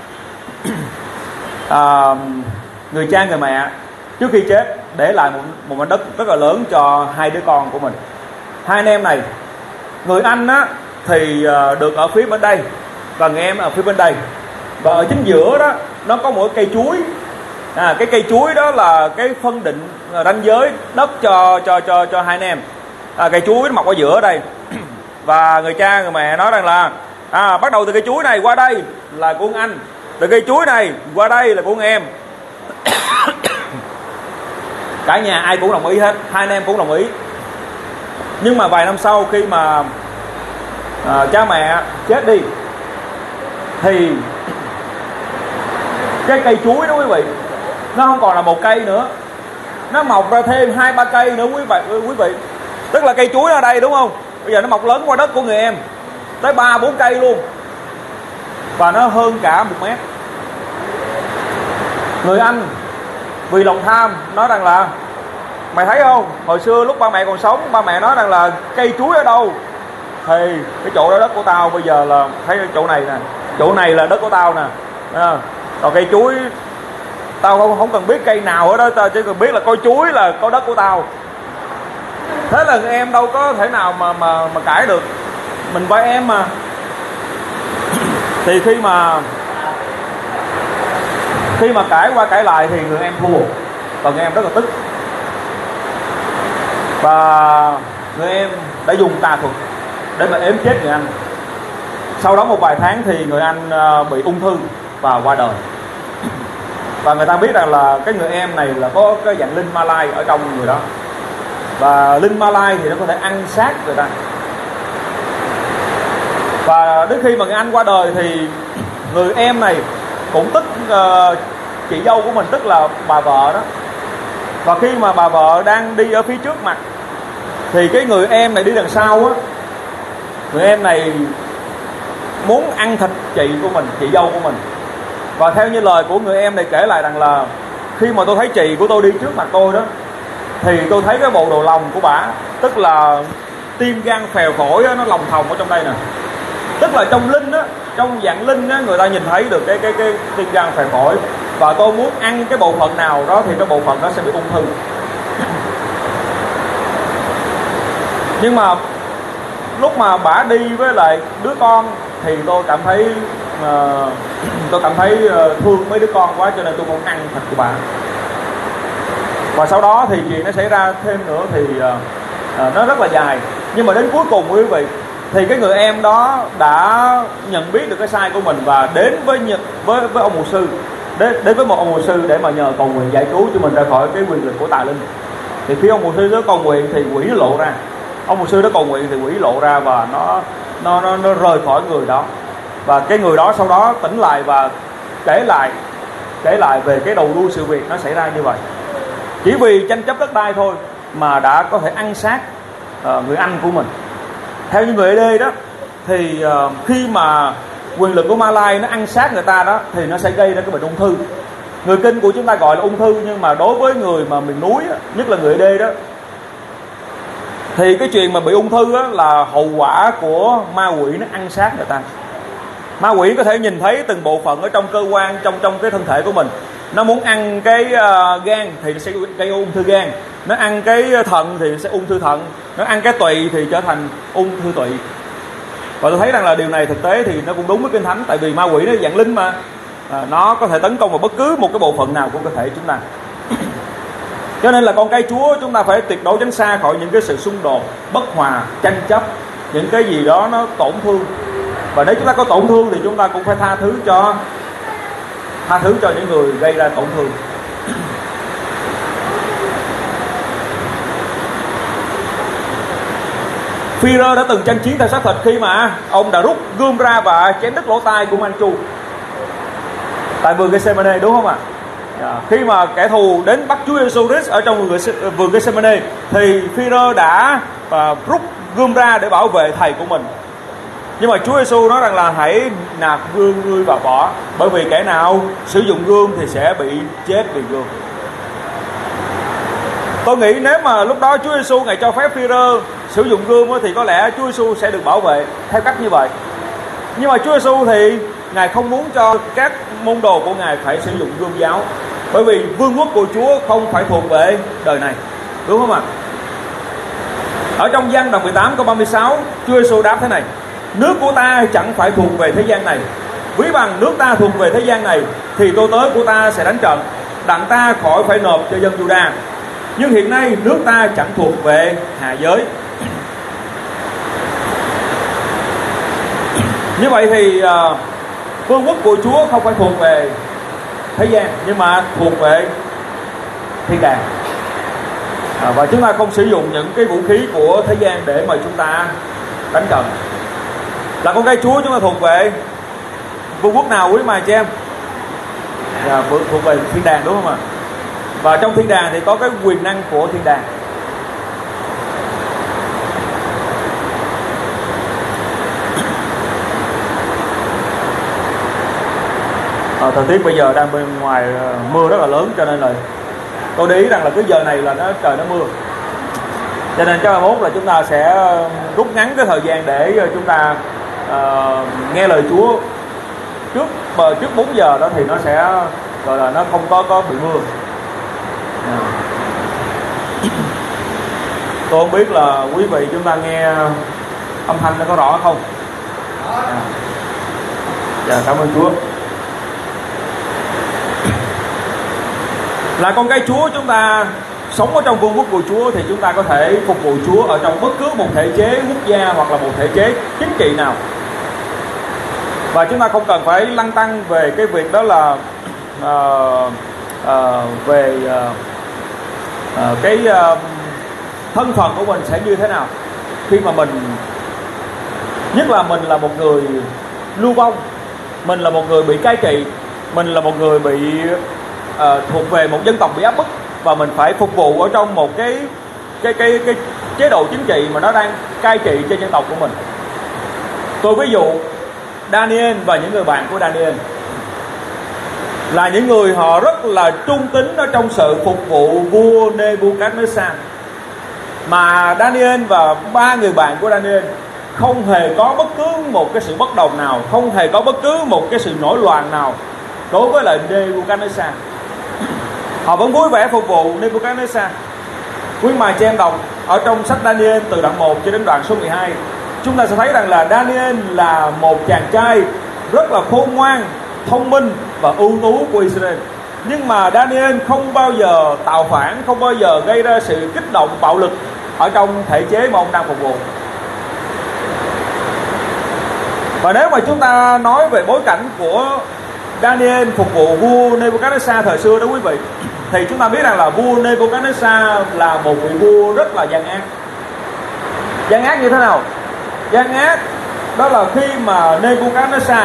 uh, người cha người mẹ trước khi chết để lại một, một mảnh đất rất là lớn cho hai đứa con của mình. Hai anh em này, người anh á thì uh, được ở phía bên đây, và người em ở phía bên đây, và ở chính giữa đó nó có một cây chuối. À, cái cây chuối đó là cái phân định ranh giới đất cho cho cho cho hai anh em. À, cây chuối nó mọc ở giữa đây, và người cha người mẹ nói rằng là à, bắt đầu từ cây chuối này qua đây là của anh, từ cây chuối này qua đây là của em. Cả nhà ai cũng đồng ý hết, hai anh em cũng đồng ý. Nhưng mà vài năm sau khi mà à, cha mẹ chết đi thì cái cây chuối đó quý vị, nó không còn là một cây nữa, nó mọc ra thêm hai ba cây nữa quý vị quý vị Tức là cây chuối ở đây đúng không, bây giờ nó mọc lớn qua đất của người em tới ba bốn cây luôn, và nó hơn cả một mét. Người anh vì lòng tham nói rằng là mày thấy không, hồi xưa lúc ba mẹ còn sống, ba mẹ nói rằng là cây chuối ở đâu thì cái chỗ đó đất của tao, bây giờ là thấy chỗ này nè, chỗ này là đất của tao nè. À, còn cây chuối tao không, không cần biết cây nào ở đó, tao chỉ cần biết là coi chuối là có đất của tao. Thế là em đâu có thể nào mà mà mà cãi được, mình vai em mà. Thì khi mà khi mà cãi qua cãi lại thì người em thua, còn người em rất là tức, và người em đã dùng tà thuật để mà ếm chết người anh. Sau đó một vài tháng thì người anh bị ung thư và qua đời. Và người ta biết rằng là cái người em này là có cái dạng linh ma lai ở trong người đó, và linh ma lai thì nó có thể ăn xác người ta. Và đến khi mà người anh qua đời thì người em này cũng tức uh, chị dâu của mình, tức là bà vợ đó. Và khi mà bà vợ đang đi ở phía trước mặt thì cái người em này đi đằng sau á, người em này muốn ăn thịt chị của mình, chị dâu của mình. Và theo như lời của người em này kể lại rằng là khi mà tôi thấy chị của tôi đi trước mặt tôi đó, thì tôi thấy cái bộ đồ lòng của bả, tức là tim gan phèo phổi đó, nó lòng thòng ở trong đây nè. Tức là trong linh á, trong dạng linh á, người ta nhìn thấy được cái cái cái tim gan phèo phổi. Và tôi muốn ăn cái bộ phận nào đó thì cái bộ phận đó sẽ bị ung thư. Nhưng mà lúc mà bả đi với lại đứa con thì tôi cảm thấy uh, tôi cảm thấy uh, thương mấy đứa con quá, cho nên tôi không ăn thịt của bà. Và sau đó thì chuyện nó xảy ra thêm nữa thì uh, uh, nó rất là dài. Nhưng mà đến cuối cùng quý vị, thì cái người em đó đã nhận biết được cái sai của mình và đến với với với ông mục sư, đến đến với một ông mục sư để mà nhờ cầu nguyện giải cứu cho mình ra khỏi cái quyền lực của tà linh. Thì khi ông mục sư đó cầu nguyện thì quỷ nó lộ ra, ông mục sư đó cầu nguyện thì quỷ lộ ra và nó nó nó, nó rời khỏi người đó. Và cái người đó sau đó tỉnh lại và kể lại kể lại về cái đầu đuôi sự việc nó xảy ra như vậy. Chỉ vì tranh chấp đất đai thôi mà đã có thể ăn xác uh, người anh của mình. Theo những người ở đây đó thì uh, khi mà quyền lực của Ma Lai nó ăn sát người ta đó thì nó sẽ gây ra cái bệnh ung thư. Người Kinh của chúng ta gọi là ung thư, nhưng mà đối với người mà miền núi đó, nhất là người ở đây đó, thì cái chuyện mà bị ung thư đó là hậu quả của ma quỷ nó ăn sát người ta. Ma quỷ có thể nhìn thấy từng bộ phận ở trong cơ quan, trong trong cái thân thể của mình. Nó muốn ăn cái uh, gan thì nó sẽ gây ung thư gan, nó ăn cái thận thì nó sẽ ung thư thận, nó ăn cái tụy thì trở thành ung thư tụy. Và tôi thấy rằng là điều này thực tế thì nó cũng đúng với Kinh Thánh, tại vì ma quỷ nó dạng linh mà, à, nó có thể tấn công vào bất cứ một cái bộ phận nào của cơ thể chúng ta. Cho nên là con cái Chúa chúng ta phải tuyệt đối tránh xa khỏi những cái sự xung đột, bất hòa, tranh chấp, những cái gì đó nó tổn thương. Và nếu chúng ta có tổn thương thì chúng ta cũng phải tha thứ cho tha thứ cho những người gây ra tổn thương. Phi-rơ đã từng tranh chiến theo xác thịt khi mà ông đã rút gươm ra và chém đứt lỗ tai của Man-chu tại vườn Gethsemane, đúng không ạ? À, khi mà kẻ thù đến bắt Chúa Giêsu Christ ở trong vườn Gethsemane thì Phi-rơ đã uh, rút gươm ra để bảo vệ thầy của mình. Nhưng mà Chúa Giêsu nói rằng là hãy nạp gươm ngươi vào vỏ, bởi vì kẻ nào sử dụng gươm thì sẽ bị chết vì gươm. Tôi nghĩ nếu mà lúc đó Chúa Giêsu Ngài cho phép Phi-rơ sử dụng gươm thì có lẽ Chúa Giêsu sẽ được bảo vệ theo cách như vậy. Nhưng mà Chúa Giêsu thì Ngài không muốn cho các môn đồ của Ngài phải sử dụng gươm giáo, bởi vì vương quốc của Chúa không phải thuộc về đời này, đúng không ạ? Ở trong Giăng đoạn mười tám câu ba mươi sáu, Chúa Giêsu đáp thế này: nước của ta chẳng phải thuộc về thế gian này. Ví bằng nước ta thuộc về thế gian này thì tôi tớ của ta sẽ đánh trận, đặng ta khỏi phải nộp cho dân Giu-đa. Nhưng hiện nay nước ta chẳng thuộc về hạ giới. Như vậy thì uh, vương quốc của Chúa không phải thuộc về thế gian, nhưng mà thuộc về thiên đàng. À, và chúng ta không sử dụng những cái vũ khí của thế gian để mà chúng ta đánh trận. Là con cái Chúa chúng ta thuộc về vương quốc nào quý mà chị em? À, thuộc về thiên đàng, đúng không ạ? Và trong thiên đàng thì có cái quyền năng của thiên đàng. À, thời tiết bây giờ đang bên ngoài mưa rất là lớn, cho nên là tôi để ý rằng là cái giờ này là nó trời nó mưa, cho nên chắc là mốt là chúng ta sẽ rút ngắn cái thời gian để chúng ta uh, nghe lời Chúa trước trước bốn giờ đó, thì nó sẽ gọi là nó không có có bị mưa. À. Tôi không biết là quý vị chúng ta nghe âm thanh nó có rõ không? À. Dạ, cảm ơn Chúa. Là con cái Chúa, chúng ta sống ở trong vương quốc của Chúa thì chúng ta có thể phục vụ Chúa ở trong bất cứ một thể chế quốc gia hoặc là một thể chế chính trị nào. Và chúng ta không cần phải lăn tăn về cái việc đó là uh, uh, về uh, uh, cái uh, thân phận của mình sẽ như thế nào khi mà mình, nhất là mình là một người lưu vong, mình là một người bị cai trị, mình là một người bị uh, thuộc về một dân tộc bị áp bức, và mình phải phục vụ ở trong một cái cái cái cái chế độ chính trị mà nó đang cai trị trên dân tộc của mình. Tôi ví dụ Daniel và những người bạn của Daniel là những người họ rất là trung tín ở trong sự phục vụ vua Nebuchadnezzar, mà Daniel và ba người bạn của Daniel không hề có bất cứ một cái sự bất đồng nào, không hề có bất cứ một cái sự nổi loạn nào đối với lại Nebuchadnezzar. Họ vẫn vui vẻ phục vụ Nebuchadnezzar. Quý mà chị em đọc ở trong sách Daniel từ đoạn một cho đến đoạn số mười hai, chúng ta sẽ thấy rằng là Daniel là một chàng trai rất là khôn ngoan, thông minh và ưu tú của Israel. Nhưng mà Daniel không bao giờ tạo phản, không bao giờ gây ra sự kích động bạo lực ở trong thể chế mà ông đang phục vụ. Và nếu mà chúng ta nói về bối cảnh của Daniel phục vụ vua Nebuchadnezzar thời xưa đó quý vị, thì chúng ta biết rằng là vua Nebuchadnezzar là một vị vua rất là gian ác. Gian ác như thế nào? Gian ác đó là khi mà Nebuchadnezzar,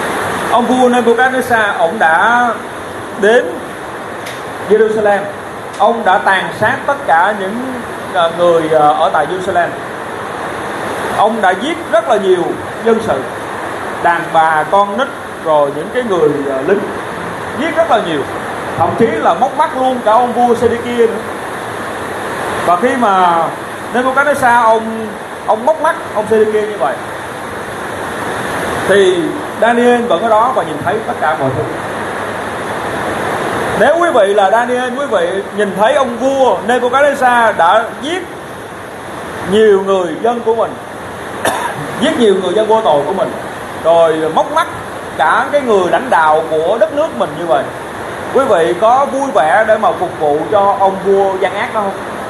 ông vua Nebuchadnezzar, ông đã đến Jerusalem ông đã tàn sát tất cả những người ở tại Jerusalem. Ông đã giết rất là nhiều dân sự, đàn bà, con nít, rồi những cái người lính, giết rất là nhiều, thậm chí là móc mắt luôn cả ông vua Sê-đê-kia nữa. Và khi mà Nebuchadnezzar ông ông móc mắt ông Sê-đê-kia như vậy, thì Daniel vẫn ở đó và nhìn thấy tất cả mọi thứ. Nếu quý vị là Daniel, quý vị nhìn thấy ông vua Nebuchadnezzar đã giết nhiều người dân của mình, giết nhiều người dân vô tội của mình, rồi móc mắt cả cái người lãnh đạo của đất nước mình như vậy, quý vị có vui vẻ để mà phục vụ cho ông vua gian ác đó không?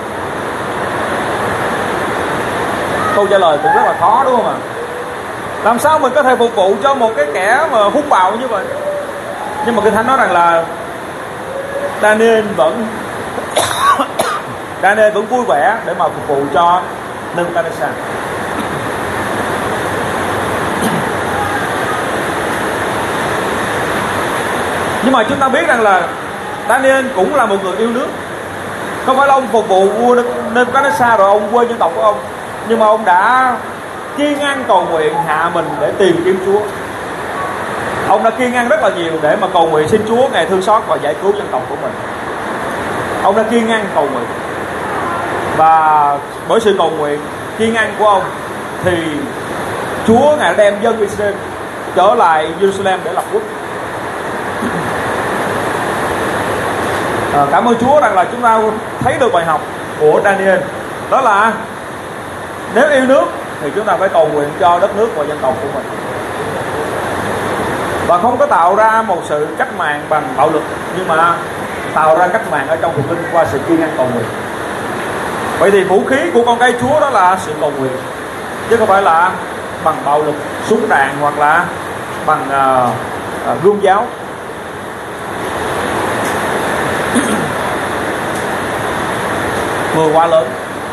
Câu trả lời cũng rất là khó, đúng không ạ? Làm sao mình có thể phục vụ cho một cái kẻ mà hung bạo như vậy? Nhưng mà Kinh Thánh nói rằng là Daniel vẫn Daniel vẫn vui vẻ để mà phục vụ cho Nebuchadnezzar. Nhưng mà chúng ta biết rằng là Daniel cũng là một người yêu nước. Không phải là ông phục vụ vua Nebuchadnezzar rồi ông quên dân tộc của ông, nhưng mà ông đã kiên ăn cầu nguyện hạ mình để tìm kiếm Chúa. Ông đã kiên ăn rất là nhiều để mà cầu nguyện xin Chúa Ngài thương xót và giải cứu dân tộc của mình. Ông đã kiên ăn cầu nguyện, và bởi sự cầu nguyện kiên ăn của ông thì Chúa Ngài đem dân Israel trở lại Jerusalem để lập quốc. À, cảm ơn Chúa rằng là chúng ta thấy được bài học của Daniel, đó là nếu yêu nước thì chúng ta phải cầu nguyện cho đất nước và dân tộc của mình, và không có tạo ra một sự cách mạng bằng bạo lực, nhưng mà tạo ra cách mạng ở trong thuộc linh qua sự kiên ăn cầu nguyện. Vậy thì vũ khí của con cái Chúa đó là sự cầu nguyện, chứ không phải là bằng bạo lực, súng đạn hoặc là bằng uh, uh, gươm giáo. Mưa quá lớn.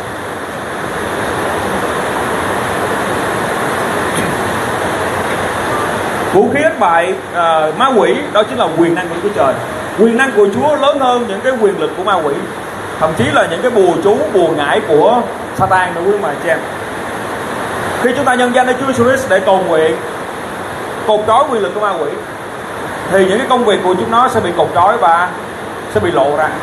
Vũ khí đánh bại uh, ma quỷ đó chính là quyền năng của Chúa Trời. Quyền năng của Chúa lớn hơn những cái quyền lực của ma quỷ, thậm chí là những cái bùa chú, bùa ngải của Satan nữa quý mà chị em. Khi chúng ta nhân danh đến Chúa Jesus để cầu nguyện cột trói quyền lực của ma quỷ, thì những cái công việc của chúng nó sẽ bị cột trói và sẽ bị lộ ra.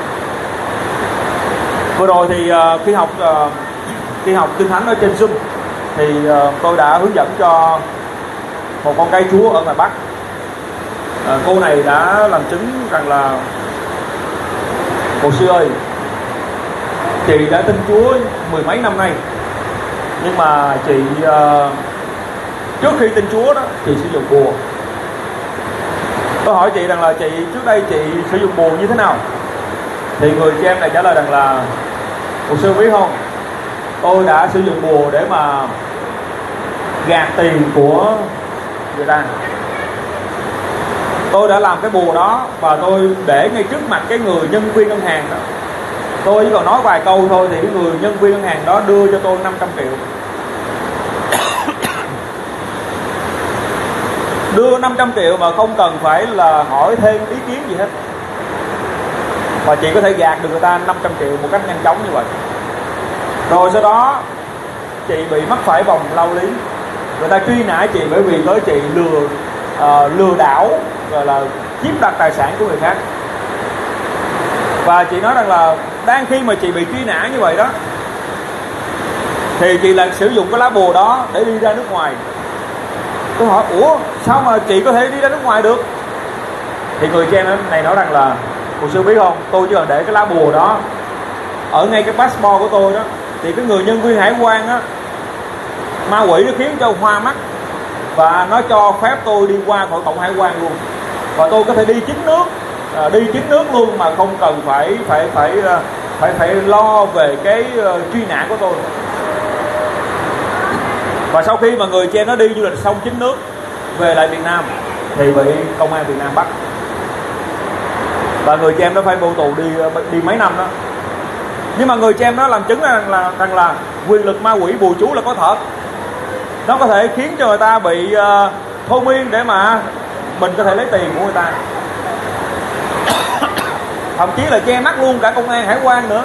Vừa rồi thì uh, khi học uh, khi học Kinh Thánh ở trên Zoom thì uh, tôi đã hướng dẫn cho một con cái Chúa ở ngoài Bắc. À, cô này đã làm chứng rằng là cô sư ơi, chị đã tin Chúa mười mấy năm nay, nhưng mà chị uh, trước khi tin Chúa đó chị sử dụng bùa. Tôi hỏi chị rằng là chị trước đây chị sử dụng bùa như thế nào, thì người chị em này trả lời rằng là cô sư biết không, tôi đã sử dụng bùa để mà gạt tiền của người ta. Tôi đã làm cái bùa đó và tôi để ngay trước mặt cái người nhân viên ngân hàng đó. Tôi chỉ còn nói vài câu thôi thì cái người nhân viên ngân hàng đó đưa cho tôi năm trăm triệu. Đưa năm trăm triệu mà không cần phải là hỏi thêm ý kiến gì hết, và chị có thể gạt được người ta năm trăm triệu một cách nhanh chóng như vậy. Rồi sau đó chị bị mắc phải vòng lao lý. Người ta truy nã chị bởi vì tới chị lừa uh, lừa đảo, gọi là chiếm đoạt tài sản của người khác. Và chị nói rằng là đang khi mà chị bị truy nã như vậy đó, thì chị lại sử dụng cái lá bùa đó để đi ra nước ngoài. Tôi hỏi ủa sao mà chị có thể đi ra nước ngoài được? Thì người chị em này nói rằng là cô sư biết không, tôi chỉ cần để cái lá bùa đó ở ngay cái passport của tôi đó, thì cái người nhân viên hải quan á, ma quỷ nó khiến cho hoa mắt và nó cho phép tôi đi qua khỏi cổng hải quan luôn, và tôi có thể đi chính nước, à, đi chính nước luôn mà không cần phải phải phải phải phải lo về cái uh, truy nã của tôi. Và sau khi mà người chị em nó đi du lịch xong chính nước về lại Việt Nam thì bị công an Việt Nam bắt, và người chị em nó phải vô tù đi đi mấy năm đó. Nhưng mà người chị em nó làm chứng rằng là rằng là quyền lực ma quỷ bùa chú là có thật. Nó có thể khiến cho người ta bị uh, thôi miên để mà mình có thể lấy tiền của người ta. thậm chí là che mắt luôn cả công an hải quan nữa.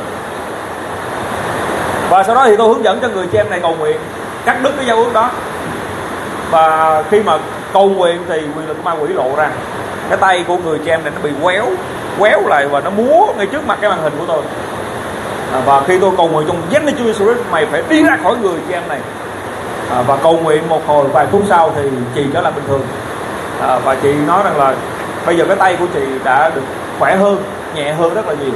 Và sau đó thì tôi hướng dẫn cho người chị em này cầu nguyện cắt đứt cái giao ước đó. Và khi mà cầu nguyện thì quyền lực ma quỷ lộ ra, cái tay của người chị em này nó bị quéo quéo lại và nó múa ngay trước mặt cái màn hình của tôi. À, và khi tôi cầu nguyện trong danh Chúa Jesus, mày phải đi ra khỏi người chị em này. À, và cầu nguyện một hồi vài phút sau thì chị trở lại bình thường. À, và chị nói rằng là bây giờ cái tay của chị đã được khỏe hơn, nhẹ hơn rất là nhiều.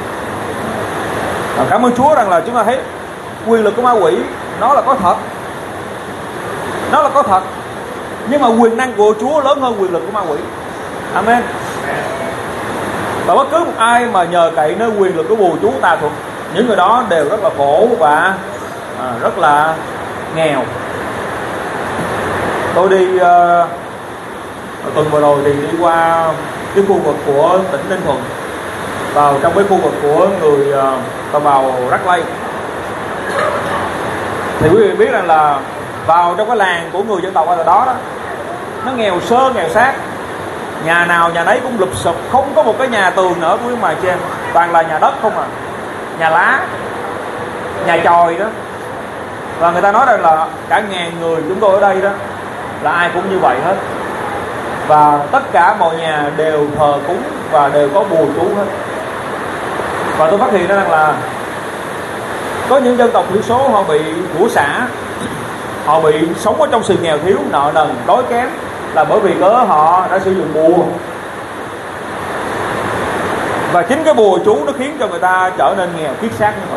À, cảm ơn Chúa rằng là chúng ta thấy quyền lực của ma quỷ nó là có thật, nó là có thật, nhưng mà quyền năng của Chúa lớn hơn quyền lực của ma quỷ. Amen. Và bất cứ một ai mà nhờ cậy nơi quyền lực của bùa chú tà thuật, những người đó đều rất là khổ và à, rất là nghèo. Tôi đi uh, tuần vừa rồi thì đi qua cái khu vực của tỉnh Ninh Thuận, vào trong cái khu vực của người uh, vào Rắc Lây. Thì quý vị biết rằng là vào trong cái làng của người dân tộc ở đó đó, nó nghèo sơ nghèo xác, nhà nào nhà nấy cũng lụp sụp, không có một cái nhà tường nữa quý mà trên, toàn là nhà đất không à, nhà lá, nhà chòi đó. Và người ta nói rằng là cả ngàn người chúng tôi ở đây đó là ai cũng như vậy hết, và tất cả mọi nhà đều thờ cúng và đều có bùa chú hết. Và tôi phát hiện ra rằng là có những dân tộc thiểu số họ bị của xã, họ bị sống ở trong sự nghèo thiếu, nợ nần, đói kém, là bởi vì cớ họ đã sử dụng bùa. Và chính cái bùa chú nó khiến cho người ta trở nên nghèo kiết xác như vậy.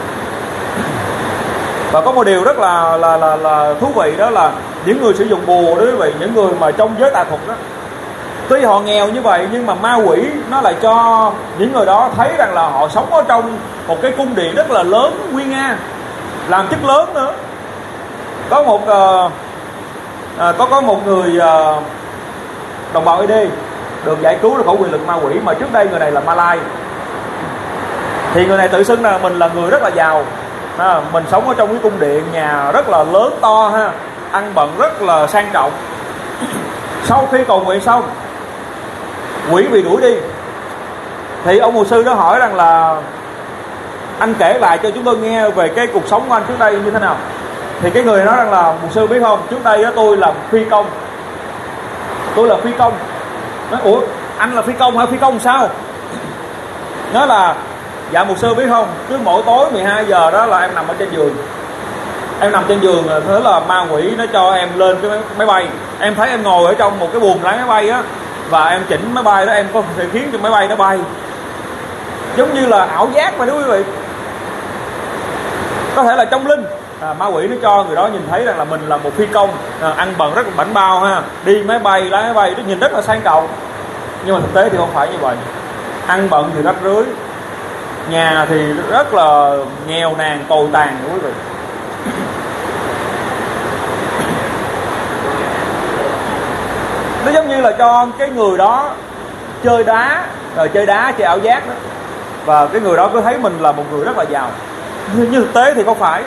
Và có một điều rất là là là, là thú vị, đó là những người sử dụng bùa đó quý vị, những người mà trong giới tà thuật đó, tuy họ nghèo như vậy nhưng mà ma quỷ nó lại cho những người đó thấy rằng là họ sống ở trong một cái cung điện rất là lớn, nguy nga, làm chức lớn nữa. Có một uh, uh, có có một người uh, đồng bào i đê được giải cứu ra khỏi quyền lực ma quỷ, mà trước đây người này là Malai. Thì người này tự xưng là mình là người rất là giàu, à, mình sống ở trong cái cung điện, nhà rất là lớn to ha, ăn bận rất là sang trọng. Sau khi cầu nguyện xong, quỷ bị đuổi đi, thì ông mục sư đó hỏi rằng là anh kể lại cho chúng tôi nghe về cái cuộc sống của anh trước đây như thế nào. Thì cái người nói rằng là mục sư biết không, trước đây đó tôi làm phi công, tôi là phi công. Nói ủa anh là phi công hả? Phi công sao? Nói là dạ mục sư biết không, cứ mỗi tối mười hai giờ đó là em nằm ở trên giường, em nằm trên giường, thế là ma quỷ nó cho em lên cái máy bay. Em thấy em ngồi ở trong một cái buồng lái máy bay á, và em chỉnh máy bay đó, em có thể khiến cho máy bay nó bay, giống như là ảo giác mà đó quý vị. Có thể là trong linh, à, ma quỷ nó cho người đó nhìn thấy rằng là mình là một phi công, à, ăn bận rất là bảnh bao ha, đi máy bay, lái máy bay, nó nhìn rất là sang trọng. Nhưng mà thực tế thì không phải như vậy. Ăn bận thì rách rưới, nhà thì rất là nghèo nàn, tồi tàn quý vị. Nó giống như là cho cái người đó chơi đá, rồi chơi đá, chơi ảo giác đó, và cái người đó cứ thấy mình là một người rất là giàu, nhưng thực tế thì không phải.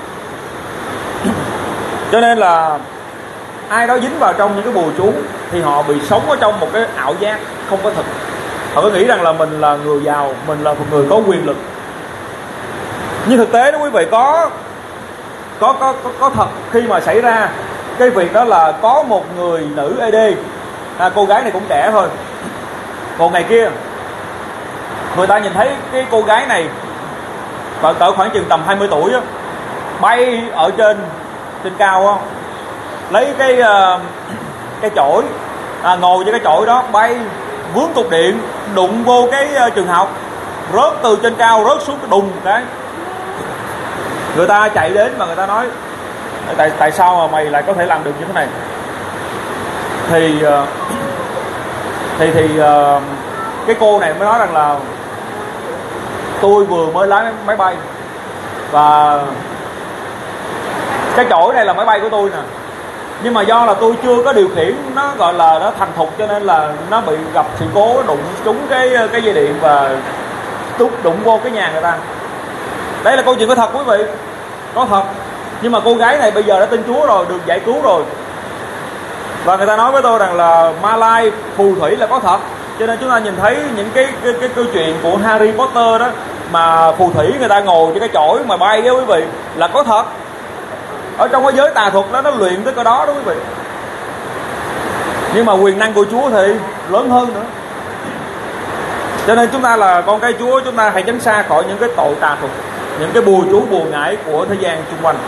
Cho nên là ai đó dính vào trong những cái bùa chú thì họ bị sống ở trong một cái ảo giác không có thực. Họ cứ nghĩ rằng là mình là người giàu, mình là một người có quyền lực. Nhưng thực tế đó quý vị, có có có có, có thật khi mà xảy ra cái việc đó là có một người nữ i đê, à, cô gái này cũng trẻ thôi. Một ngày kia người ta nhìn thấy cái cô gái này và cỡ khoảng chừng tầm hai mươi tuổi á, bay ở trên trên cao không, lấy cái uh, cái chổi, à, ngồi trên cái chổi đó bay vướng cục điện, đụng vô cái uh, trường học, rớt từ trên cao rớt xuống cái đùng cái. Người ta chạy đến và người ta nói tại tại sao mà mày lại có thể làm được như thế này. Thì uh, thì thì uh, cái cô này mới nói rằng là tôi vừa mới lái máy bay và cái chổi này là máy bay của tôi nè, nhưng mà do là tôi chưa có điều khiển nó gọi là nó thành thục, cho nên là nó bị gặp sự cố đụng trúng cái cái dây điện và đụng đụng vô cái nhà người ta. Đây là câu chuyện có thật quý vị, có thật. Nhưng mà cô gái này bây giờ đã tin Chúa rồi, được giải cứu rồi. Và người ta nói với tôi rằng là Ma Lai phù thủy là có thật, Cho nên chúng ta nhìn thấy những cái cái, cái câu chuyện của Harry Potter đó, mà phù thủy người ta ngồi trên cái chổi mà bay đó quý vị, là có thật. Ở trong cái giới tà thuật đó, nó luyện tới cái đó đó quý vị. Nhưng mà quyền năng của Chúa thì lớn hơn nữa. Cho nên chúng ta là con cái Chúa, chúng ta hãy tránh xa khỏi những cái tội tà thuật, những cái bùa chú bùa ngải của thế gian xung quanh.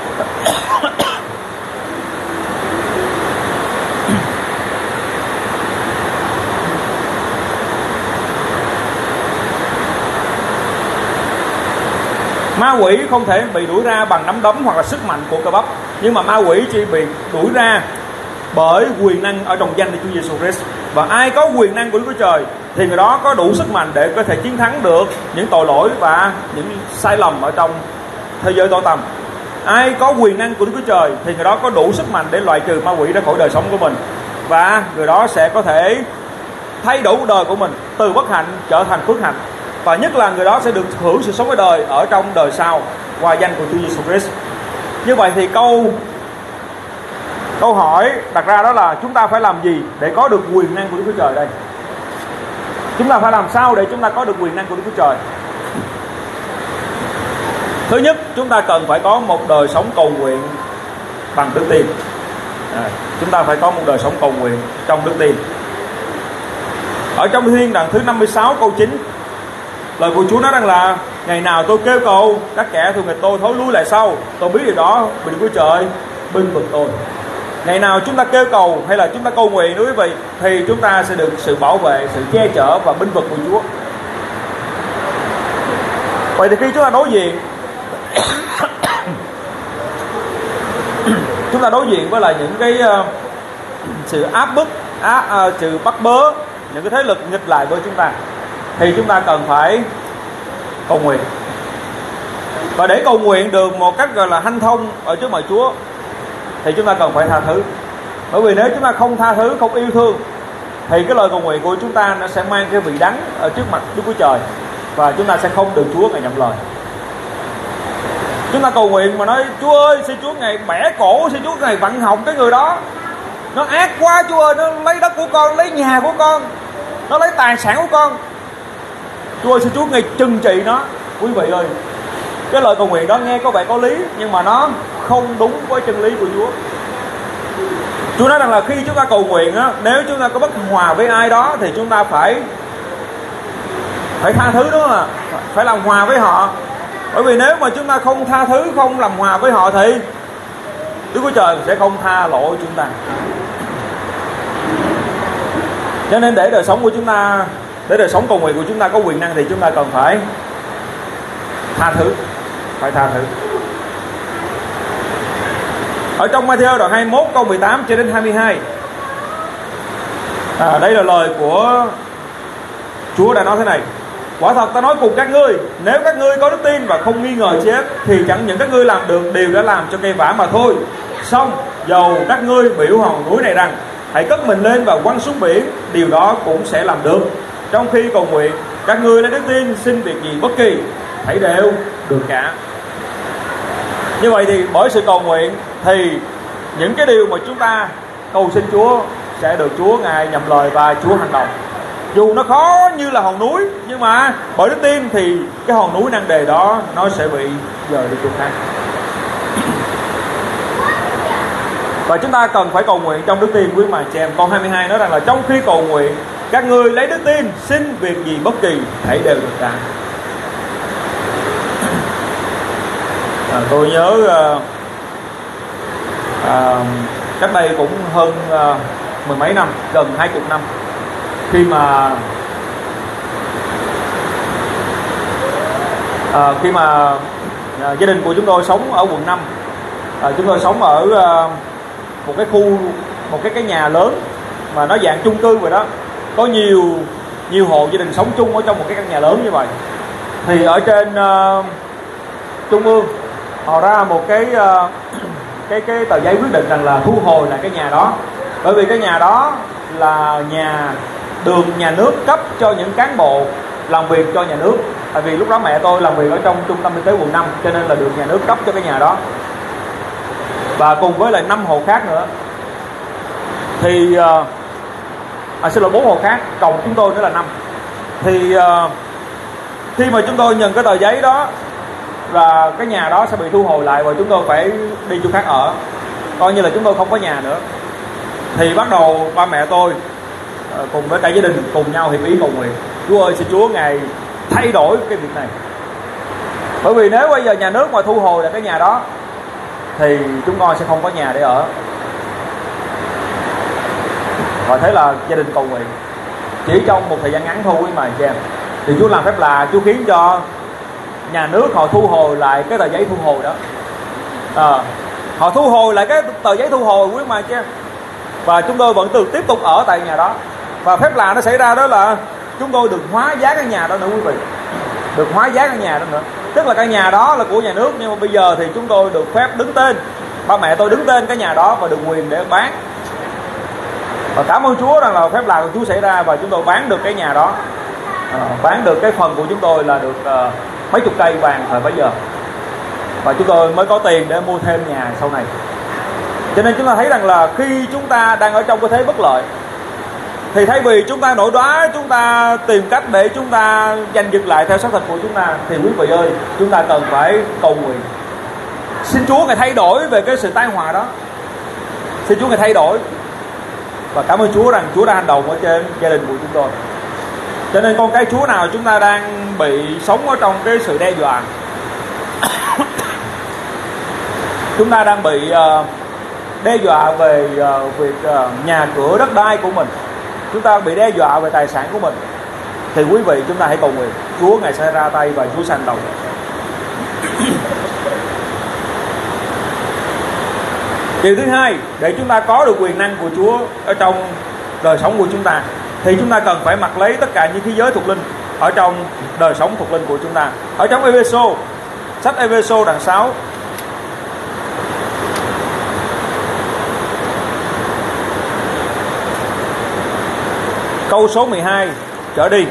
Ma quỷ không thể bị đuổi ra bằng nắm đấm hoặc là sức mạnh của cơ bắp, nhưng mà ma quỷ chỉ bị đuổi ra bởi quyền năng ở trong danh của Chúa Giêsu Christ. Và ai có quyền năng của Đức Chúa Trời thì người đó có đủ sức mạnh để có thể chiến thắng được những tội lỗi và những sai lầm ở trong thế giới tối tăm. Ai có quyền năng của Đức Chúa Trời thì người đó có đủ sức mạnh để loại trừ ma quỷ ra khỏi đời sống của mình, và người đó sẽ có thể thay đổi cuộc đời của mình từ bất hạnh trở thành phước hạnh, và nhất là người đó sẽ được hưởng sự sống ở đời ở trong đời sau qua danh của Chúa Giêsu Christ. Như vậy thì câu câu hỏi đặt ra đó là chúng ta phải làm gì để có được quyền năng của Đức Chúa Trời đây? Chúng ta phải làm sao để chúng ta có được quyền năng của Đức Chúa Trời? Thứ nhất, chúng ta cần phải có một đời sống cầu nguyện bằng đức tin. À, chúng ta phải có một đời sống cầu nguyện trong đức tin. Ở trong Thiên đoạn thứ năm mươi sáu câu chín, lời của Chúa nói rằng là: ngày nào tôi kêu cầu, các kẻ thù nghịch tôi thối lui lại sau, tôi biết điều đó vì Đức Chúa Trời binh vực tôi. Ngày nào chúng ta kêu cầu hay là chúng ta cầu nguyện đối với quý vị, thì chúng ta sẽ được sự bảo vệ, sự che chở và binh vực của Chúa. Vậy thì khi chúng ta đối diện chúng ta đối diện với là những cái uh, sự áp bức, á, uh, sự bắt bớ, những cái thế lực nghịch lại với chúng ta, thì chúng ta cần phải cầu nguyện. Và để cầu nguyện được một cách gọi là hanh thông ở trước mặt Chúa thì chúng ta cần phải tha thứ. Bởi vì nếu chúng ta không tha thứ, không yêu thương, thì cái lời cầu nguyện của chúng ta nó sẽ mang cái vị đắng ở trước mặt Đức Chúa Trời, và chúng ta sẽ không được Chúa Ngài nhậm lời. Chúng ta cầu nguyện mà nói: Chúa ơi, xin Chúa Ngài bẻ cổ, xin Chúa Ngài vặn họng cái người đó, nó ác quá Chúa ơi, nó lấy đất của con, lấy nhà của con, nó lấy tài sản của con, Chúa ơi xin Chúa Ngài trừng trị nó. Quý vị ơi, cái lời cầu nguyện đó nghe có vẻ có lý, nhưng mà nó không đúng với chân lý của Chúa. Chúa nói rằng là khi chúng ta cầu nguyện á, nếu chúng ta có bất hòa với ai đó thì chúng ta phải phải tha thứ, đúng không ạ? Phải làm hòa với họ. Bởi vì nếu mà chúng ta không tha thứ, không làm hòa với họ thì Đức Chúa Trời sẽ không tha lỗi chúng ta. Cho nên để đời sống của chúng ta, để đời sống cầu nguyện của chúng ta có quyền năng thì chúng ta cần phải tha thứ, phải tha thứ. Ở trong Ma-thi-ơ đoạn hai mươi mốt câu mười tám cho đến hai mươi hai, à, đây là lời của Chúa đã nói thế này: quả thật ta nói cùng các ngươi, nếu các ngươi có đức tin và không nghi ngờ chết, thì chẳng những các ngươi làm được điều đã làm cho cây vả mà thôi. Xong dầu các ngươi biểu hòn núi này rằng hãy cất mình lên và quăng xuống biển, điều đó cũng sẽ làm được. Trong khi cầu nguyện, các ngươi lấy đức tin xin việc gì bất kỳ, hãy đều được cả. Như vậy thì bởi sự cầu nguyện thì những cái điều mà chúng ta cầu xin Chúa sẽ được Chúa Ngài nhậm lời và Chúa hành động. Dù nó khó như là hòn núi, nhưng mà bởi đức tin thì cái hòn núi nặng đề đó nó sẽ bị dời đi chỗ khác. Và chúng ta cần phải cầu nguyện trong đức tin, quý mà chị em. Câu hai mươi hai nói rằng là trong khi cầu nguyện, các ngươi lấy đức tin xin việc gì bất kỳ, hãy đều được cả. À, tôi nhớ uh, uh, cách đây cũng hơn uh, mười mấy năm, gần hai chục năm, khi mà uh, khi mà uh, gia đình của chúng tôi sống ở quận năm. Uh, chúng tôi sống ở uh, một cái khu, một cái cái nhà lớn mà nó dạng chung cư vậy đó, có nhiều nhiều hộ gia đình sống chung ở trong một cái căn nhà lớn như vậy. Thì ở trên uh, trung ương họ ra một cái uh, cái cái tờ giấy quyết định rằng là thu hồi lại cái nhà đó, bởi vì cái nhà đó là nhà đường nhà nước cấp cho những cán bộ làm việc cho nhà nước. Tại vì lúc đó mẹ tôi làm việc ở trong trung tâm y tế quận năm, cho nên là được nhà nước cấp cho cái nhà đó, và cùng với lại năm hộ khác nữa. Thì uh, à, xin lỗi bốn hồ khác cộng chúng tôi nữa là năm. Thì uh, khi mà chúng tôi nhận cái tờ giấy đó là cái nhà đó sẽ bị thu hồi lại và chúng tôi phải đi chỗ khác ở, coi như là chúng tôi không có nhà nữa. Thì bắt đầu ba mẹ tôi uh, cùng với cả gia đình cùng nhau hiệp ý cầu nguyện: Chúa ơi, xin Chúa Ngài thay đổi cái việc này. Bởi vì nếu bây giờ nhà nước mà thu hồi lại cái nhà đó thì chúng con sẽ không có nhà để ở. Và thế là gia đình cầu nguyện. Chỉ trong một thời gian ngắn thôi quý mà chị em, thì Chúa làm phép lạ, Chúa khiến cho nhà nước họ thu hồi lại cái tờ giấy thu hồi đó. À, họ thu hồi lại cái tờ giấy thu hồi quý mà chị em. Và chúng tôi vẫn từ tiếp tục ở tại nhà đó. Và phép lạ nó xảy ra đó là chúng tôi được hóa giá cái nhà đó nữa quý vị. Được hóa giá cái nhà đó nữa. Tức là cái nhà đó là của nhà nước, nhưng mà bây giờ thì chúng tôi được phép đứng tên, ba mẹ tôi đứng tên cái nhà đó và được quyền để bán. Và cảm ơn Chúa rằng là phép lạ của Chúa xảy ra và chúng tôi bán được cái nhà đó. À, bán được cái phần của chúng tôi là được uh, mấy chục cây vàng thời bấy giờ. Và chúng tôi mới có tiền để mua thêm nhà sau này. Cho nên chúng ta thấy rằng là khi chúng ta đang ở trong cái thế bất lợi, thì thay vì chúng ta nổi đoá, chúng ta tìm cách để chúng ta giành giật lại theo xác thịt của chúng ta, thì quý vị ơi, chúng ta cần phải cầu nguyện. Xin Chúa Ngài thay đổi về cái sự tai họa đó. Xin Chúa Ngài thay đổi. Và cảm ơn Chúa rằng Chúa đã hành động ở trên gia đình của chúng tôi. Cho nên con cái Chúa nào chúng ta đang bị sống ở trong cái sự đe dọa, chúng ta đang bị uh, đe dọa về uh, việc uh, nhà cửa đất đai của mình, chúng ta bị đe dọa về tài sản của mình, thì quý vị chúng ta hãy cầu nguyện. Chúa Ngài sẽ ra tay và Chúa sẽ hành động. Điều thứ hai, để chúng ta có được quyền năng của Chúa ở trong đời sống của chúng ta, thì chúng ta cần phải mặc lấy tất cả những khí giới thuộc linh ở trong đời sống thuộc linh của chúng ta. Ở trong Ê-phê-sô, sách Ê-phê-sô đoạn sáu, câu số mười hai trở đi.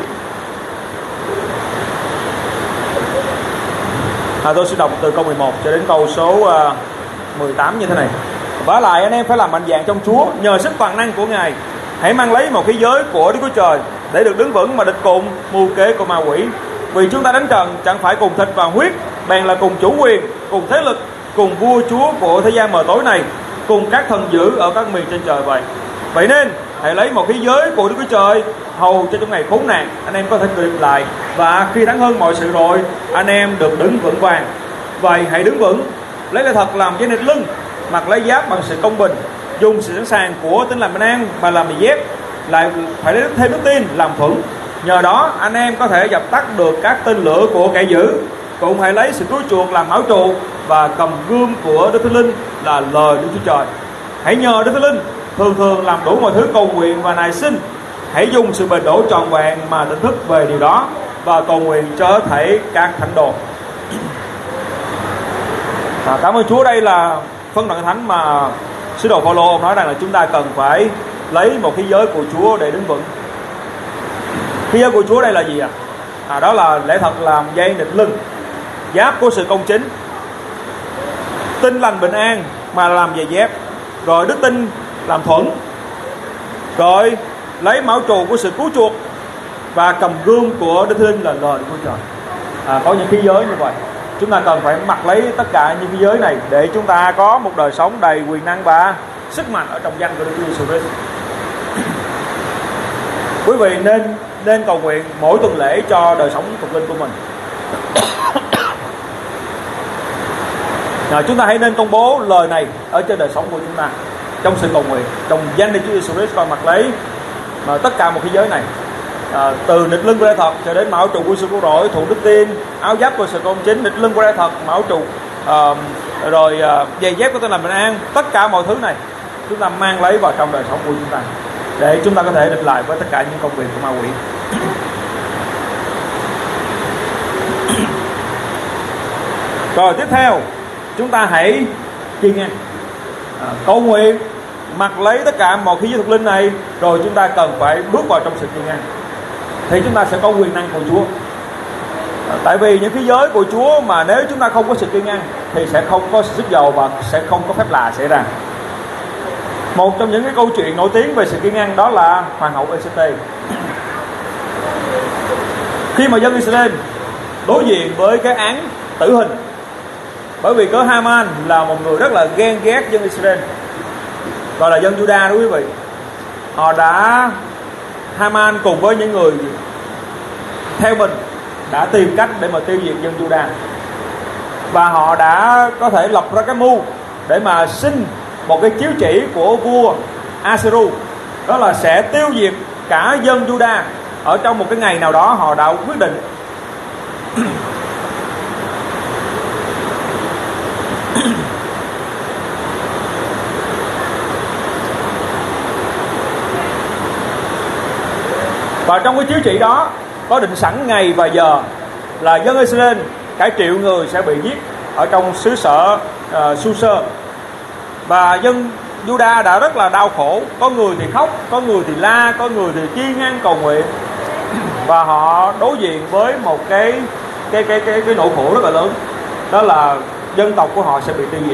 À, tôi sẽ đọc từ câu mười một cho đến câu số uh, mười tám như thế này. Vả lại anh em phải làm mạnh dạn trong Chúa, nhờ sức toàn năng của Ngài. Hãy mang lấy một khí giới của Đức Chúa Trời để được đứng vững mà địch cùng mưu kế của ma quỷ. Vì chúng ta đánh trận chẳng phải cùng thịt và huyết, bèn là cùng chủ quyền, cùng thế lực, cùng vua chúa của thế gian mờ tối này, cùng các thần dữ ở các miền trên trời vậy. Vậy nên hãy lấy một khí giới của Đức Chúa Trời, hầu cho trong ngày khốn nạn anh em có thể kịp lại, và khi thắng hơn mọi sự rồi, anh em được đứng vững vàng. Vậy hãy đứng vững, lấy lẽ thật làm dây nịt lưng, mặc lấy giáp bằng sự công bình, dùng sự sẵn sàng của Tin lành bình an mà làm giày dép, lại phải lấy thêm đức tin làm thuẫn. Nhờ đó anh em có thể dập tắt được các tên lửa của kẻ dữ. Cũng hãy lấy sự cứu chuộc làm áo trụ, và cầm gươm của Đức Thánh Linh là lời Đức Chúa Trời. Hãy nhờ Đức Thánh Linh thường thường làm đủ mọi thứ cầu nguyện và nài xin. Hãy dùng sự bền đổ tròn vẹn mà tỉnh thức về điều đó, và cầu nguyện cho thể các thánh đồ. À, cảm ơn Chúa. Đây là phân đoạn thánh mà sứ đồ Phaolô ông nói rằng là chúng ta cần phải lấy một khí giới của Chúa để đứng vững. Khí giới của Chúa đây là gì ạ? À? À, đó là lẽ thật làm dây nịt lưng, giáp của sự công chính, tin lành bình an mà làm giày dép, rồi đức tin làm thuẫn, rồi lấy mão trù của sự cứu chuộc, và cầm gươm của Đức Thánh Linh là lời của Trời. À, có những khí giới như vậy, chúng ta cần phải mặc lấy tất cả những khí giới này để chúng ta có một đời sống đầy quyền năng và sức mạnh ở trong danh của Đức Chúa Giêsu Christ. Quý vị nên nên cầu nguyện mỗi tuần lễ cho đời sống thuộc linh của mình. À, chúng ta hãy nên công bố lời này ở trên đời sống của chúng ta trong sự cầu nguyện, trong danh Đức Chúa Giêsu Christ, và mặc lấy mà tất cả một thế giới này, à, từ nịt lưng của lẽ thật cho đến mão trụ của sự cứu rỗi, thủ đức tin, áo giáp của sự công chính, nịt lưng của lẽ thật, mão trụ, à, rồi à, giày dép của Tin lành bình an, tất cả mọi thứ này chúng ta mang lấy vào trong đời sống của chúng ta để chúng ta có thể địch lại với tất cả những công việc của ma quỷ. Rồi tiếp theo chúng ta hãy kiên ngang, à, cầu nguyện, mặc lấy tất cả mọi khí giới thuộc linh này, rồi chúng ta cần phải bước vào trong sự kiên ngang thì chúng ta sẽ có quyền năng của Chúa. À, tại vì những khí giới của Chúa mà nếu chúng ta không có sự kiên ngang thì sẽ không có sự sức dầu và sẽ không có phép lạ xảy ra. Một trong những cái câu chuyện nổi tiếng về sự kiên ăn đó là hoàng hậu Ê-xê-tê. Khi mà dân Israel đối diện với cái án tử hình, bởi vì có Haman là một người rất là ghen ghét dân Israel, gọi là dân Juda đó quý vị. Họ đã Haman cùng với những người theo mình đã tìm cách để mà tiêu diệt dân Juda, và họ đã có thể lập ra cái mưu để mà xin một cái chiếu chỉ của vua Assyru, đó là sẽ tiêu diệt cả dân Juda ở trong một cái ngày nào đó. Họ đã quyết định và trong cái chiếu chỉ đó có định sẵn ngày và giờ là dân Israel cả triệu người sẽ bị giết ở trong xứ sở uh, Su-sơ. Và dân Juda đã rất là đau khổ, có người thì khóc, có người thì la, có người thì kiên ăn cầu nguyện, và họ đối diện với một cái cái cái cái cái nỗi khổ rất là lớn, đó là dân tộc của họ sẽ bị tiêu diệt.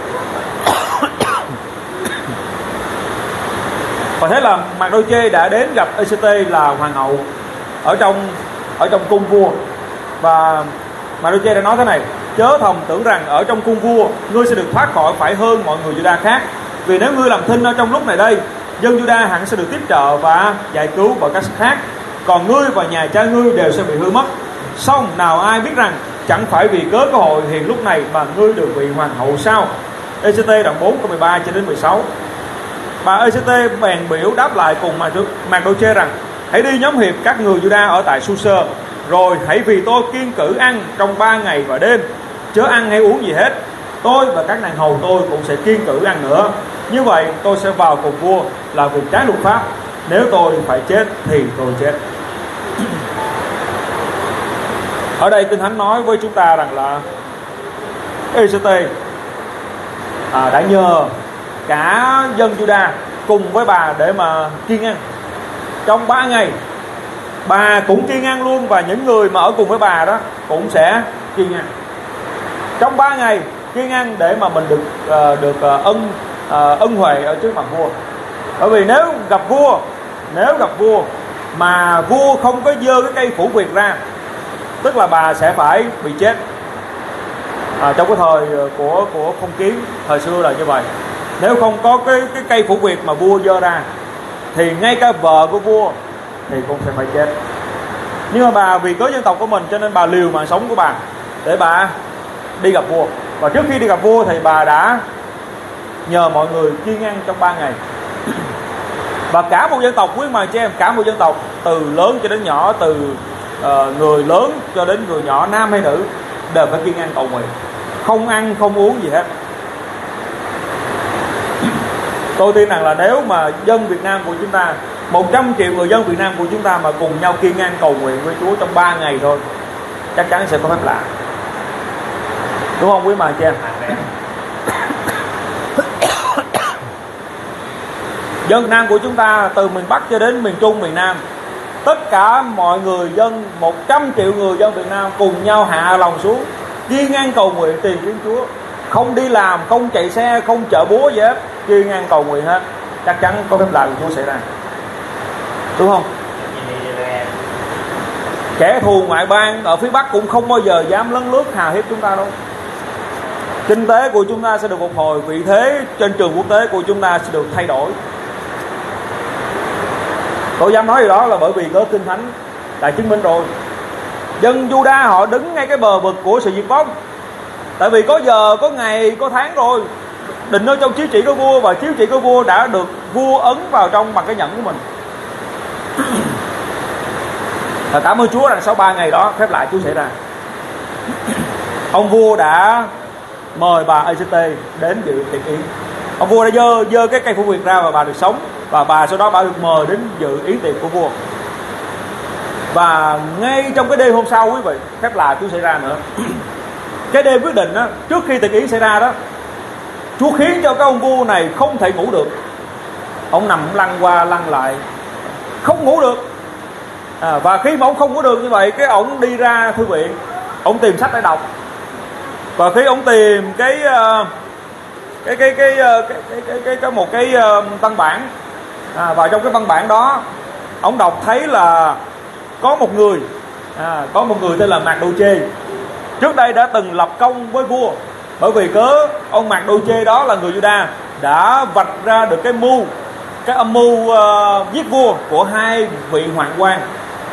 Và thế là Mạc-đô-chê đã đến gặp Ê-xê-tê là hoàng hậu ở trong ở trong cung vua, và Mạc-đô-chê đã nói thế này: chớ thầm tưởng rằng ở trong cung vua ngươi sẽ được thoát khỏi phải hơn mọi người Juda khác, vì nếu ngươi làm thinh ở trong lúc này đây, dân Juda hẳn sẽ được tiếp trợ và giải cứu bởi cách khác, còn ngươi và nhà cha ngươi đều sẽ bị hư mất. Song nào ai biết rằng chẳng phải vì cớ cơ hội hiện lúc này mà ngươi được vị hoàng hậu sao? Ê-xê-tê đoạn bốn câu mười ba cho đến mười sáu. Bà Ê-xê-tê bèn biểu đáp lại cùng Mạc-đô-chê rằng: hãy đi nhóm hiệp các người Juda ở tại Su-sơ, rồi hãy vì tôi kiêng cữ ăn trong ba ngày và đêm, chớ ăn hay uống gì hết. Tôi và các nàng hầu tôi cũng sẽ kiêng cữ ăn nữa. Như vậy tôi sẽ vào cùng vua là việc trái luật pháp. Nếu tôi phải chết thì tôi chết. Ở đây Kinh Thánh nói với chúng ta rằng là Ê-xê-tê à, đã nhờ cả dân Juda cùng với bà để mà kiêng ăn trong ba ngày. Bà cũng kiêng ăn luôn, và những người mà ở cùng với bà đó cũng sẽ kiêng ăn trong ba ngày, kiêng ăn để mà mình được uh, được uh, ân uh, ân huệ ở trước mặt vua. Bởi vì nếu gặp vua nếu gặp vua mà vua không có giơ cái cây phủ quyệt ra, tức là bà sẽ phải bị chết. À, trong cái thời của của phong kiến thời xưa là như vậy. Nếu không có cái cái cây phủ quyệt mà vua giơ ra thì ngay cả vợ của vua thì cũng sẽ phải chết. Nhưng mà bà vì có dân tộc của mình cho nên bà liều mạng sống của bà để bà đi gặp vua. Và trước khi đi gặp vua thì bà đã nhờ mọi người kiêng ăn trong ba ngày. Và cả một dân tộc, quý mà chị em, cả một dân tộc từ lớn cho đến nhỏ, từ uh, người lớn cho đến người nhỏ, nam hay nữ, đều phải kiêng ăn cầu nguyện, không ăn không uống gì hết. Tôi tin rằng là nếu mà dân Việt Nam của chúng ta, một trăm triệu người dân Việt Nam của chúng ta mà cùng nhau kiêng ăn cầu nguyện với Chúa trong ba ngày thôi, chắc chắn sẽ có phép lạ, đúng không quý mà chị em? Dân Việt Nam của chúng ta từ miền Bắc cho đến miền Trung, miền Nam, tất cả mọi người dân, một trăm triệu người dân Việt Nam cùng nhau hạ lòng xuống kiêng ăn cầu nguyện tìm kiếm Chúa, không đi làm, không chạy xe, không chợ búa gì hết, kiêng ăn cầu nguyện hết, chắc chắn có phép lạ của Chúa xảy ra, đúng không? Kẻ thù ngoại bang ở phía Bắc cũng không bao giờ dám lấn lướt hà hiếp chúng ta đâu. Kinh tế của chúng ta sẽ được phục hồi, vị thế trên trường quốc tế của chúng ta sẽ được thay đổi. Tôi dám nói điều đó là bởi vì có Kinh Thánh đã chứng minh rồi. Dân Juda họ đứng ngay cái bờ vực của sự diệt vong, tại vì có giờ, có ngày, có tháng rồi, định ở trong chiếu chỉ của vua, và chiếu chỉ của vua đã được vua ấn vào trong bằng cái nhẫn của mình. Và cảm ơn Chúa rằng sau ba ngày đó phép lạ Chúa xảy ra. Ông vua đã mời bà Ê-xê-tê đến dự tiệc yến. Ông vua đã dơ dơ cái cây phủ quyệt ra và bà được sống, và bà sau đó bà được mời đến dự yến tiệc của vua. Và ngay trong cái đêm hôm sau, quý vị, phép lạ Chúa xảy ra nữa. Cái đêm quyết định đó, trước khi tiệc yến xảy ra đó, Chúa khiến cho cái ông vua này không thể ngủ được. Ông nằm lăn qua lăn lại, không ngủ được. À, và khi mà ông không ngủ được như vậy, cái ông đi ra thư viện, ông tìm sách để đọc. Và khi ông tìm cái uh, cái cái cái cái cái, cái, cái, cái một cái uh, văn bản à, và trong cái văn bản đó ông đọc thấy là có một người à, có một người tên là Mạc Đô Chê trước đây đã từng lập công với vua, bởi vì cớ ông Mạc Đô Chê đó là người Juda đã vạch ra được cái mưu cái âm mưu uh, giết vua của hai vị hoạn quan.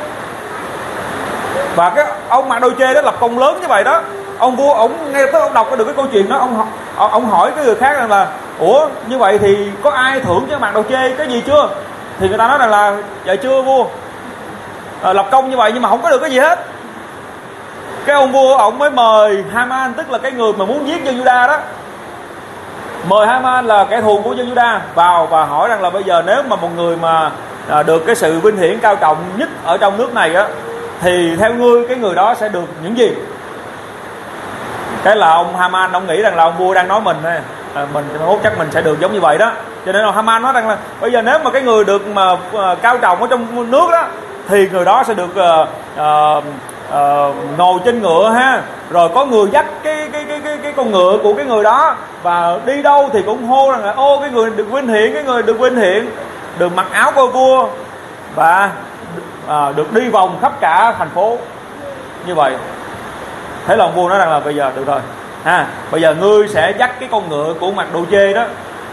Và cái ông Mạc Đô Chê đó lập công lớn như vậy đó, ông vua ông nghe tới ông đọc được cái câu chuyện đó, ông ông hỏi cái người khác rằng là ủa như vậy thì có ai thưởng cho Mạc Đô Chê cái gì chưa? Thì người ta nói rằng là dạ chưa vua, à, lập công như vậy nhưng mà không có được cái gì hết. Cái ông vua ông mới mời Haman, tức là cái người mà muốn giết dân Juda đó, mời Haman là kẻ thù của dân Juda vào và hỏi rằng là bây giờ nếu mà một người mà à, được cái sự vinh hiển cao trọng nhất ở trong nước này á, thì theo ngươi cái người đó sẽ được những gì? Cái là ông Haman ông nghĩ rằng là ông vua đang nói mình à, mình hốt chắc mình sẽ được giống như vậy đó, cho nên ông Haman nói rằng là bây giờ nếu mà cái người được mà uh, cao trọng ở trong nước đó thì người đó sẽ được uh, uh, uh, ngồi trên ngựa ha, rồi có người dắt cái cái cái cái cái con ngựa của cái người đó, và đi đâu thì cũng hô rằng là ô cái người được vinh hiển, cái người được vinh hiển, được mặc áo của vua và à, được đi vòng khắp cả thành phố như vậy. Thế là ông vua nói rằng là bây giờ được rồi ha, bây giờ ngươi sẽ dắt cái con ngựa của Mạc Đô Chê đó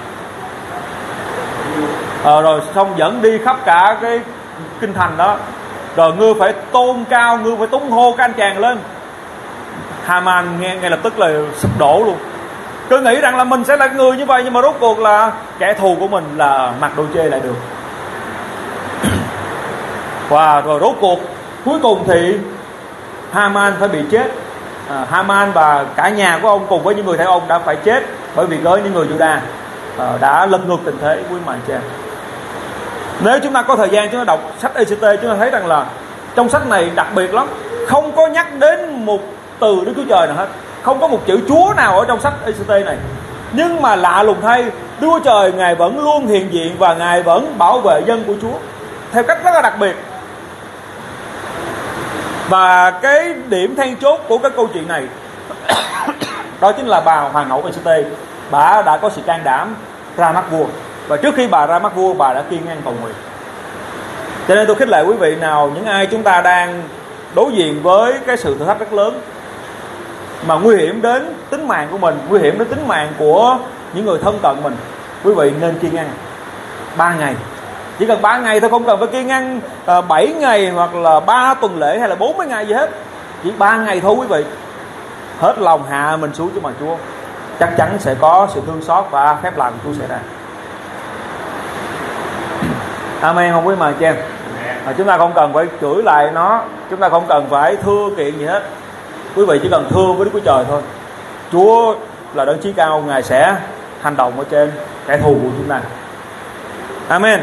à, rồi xong dẫn đi khắp cả cái kinh thành đó, rồi ngươi phải tôn cao, ngươi phải tung hô cái anh chàng lên. Haman nghe ngay lập tức là sụp đổ luôn, cứ nghĩ rằng là mình sẽ là người như vậy, nhưng mà rốt cuộc là kẻ thù của mình là Mạc Đô Chê lại được. Và rồi rốt cuộc cuối cùng thì Haman phải bị chết. à, Haman và cả nhà của ông cùng với những người theo ông đã phải chết, bởi vì có những người Juda à, đã lật ngược tình thế quý màn cha. Nếu chúng ta có thời gian chúng ta đọc sách e xê tê, chúng ta thấy rằng là trong sách này đặc biệt lắm, không có nhắc đến một từ Đức Chúa Trời nào hết, không có một chữ Chúa nào ở trong sách e xê tê này. Nhưng mà lạ lùng thay, Đức Chúa Trời Ngài vẫn luôn hiện diện và Ngài vẫn bảo vệ dân của Chúa theo cách rất là đặc biệt. Và cái điểm then chốt của cái câu chuyện này đó chính là bà hoàng hậu Ê-xê-tê. Bà đã có sự can đảm ra mắt vua, và trước khi bà ra mắt vua, bà đã kiên ngang cầu nguyện. Cho nên tôi khích lệ quý vị nào, những ai chúng ta đang đối diện với cái sự thử thách rất lớn mà nguy hiểm đến tính mạng của mình, nguy hiểm đến tính mạng của những người thân cận mình, quý vị nên kiên ngang ba ngày. Chỉ cần ba ngày thôi, không cần phải kiên ngang bảy ngày hoặc là ba tuần lễ hay là bốn mươi ngày gì hết. Chỉ ba ngày thôi quý vị. Hết lòng hạ mình xuống trước mặt Chúa, chắc chắn sẽ có sự thương xót và phép lạ của Chúa xảy ra. Amen không quý mà chị em? À, chúng ta không cần phải chửi lại nó, chúng ta không cần phải thưa kiện gì hết. Quý vị chỉ cần thưa với Đức Chúa Trời thôi. Chúa là đấng chí cao, Ngài sẽ hành động ở trên kẻ thù của chúng ta. Amen.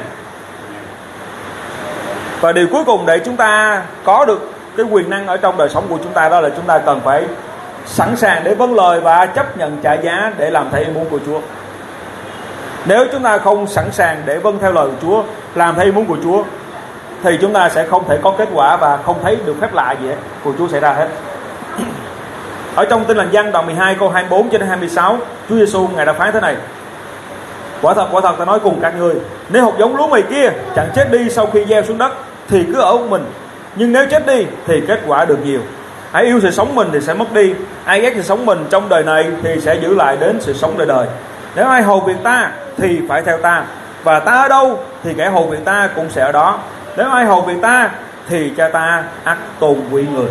Và điều cuối cùng để chúng ta có được cái quyền năng ở trong đời sống của chúng ta, đó là chúng ta cần phải sẵn sàng để vâng lời và chấp nhận trả giá để làm theo ý muốn của Chúa. Nếu chúng ta không sẵn sàng để vâng theo lời của Chúa, làm theo ý muốn của Chúa, thì chúng ta sẽ không thể có kết quả và không thấy được phép lạ gì hết của Chúa xảy ra hết. Ở trong Tin Lành Giăng đoạn mười hai câu hai mươi bốn cho đến hai mươi sáu, Chúa Giêsu Ngài đã phán thế này: Quả thật, quả thật ta nói cùng các ngươi, nếu hột giống lúa mì kia chẳng chết đi sau khi gieo xuống đất thì cứ ở một mình, nhưng nếu chết đi thì kết quả được nhiều. Ai yêu sự sống mình thì sẽ mất đi, ai ghét sự sống mình trong đời này thì sẽ giữ lại đến sự sống đời đời. Nếu ai hầu việc ta thì phải theo ta, và ta ở đâu thì kẻ hầu việc ta cũng sẽ ở đó. Nếu ai hầu việc ta thì cha ta ắt tôn quý người.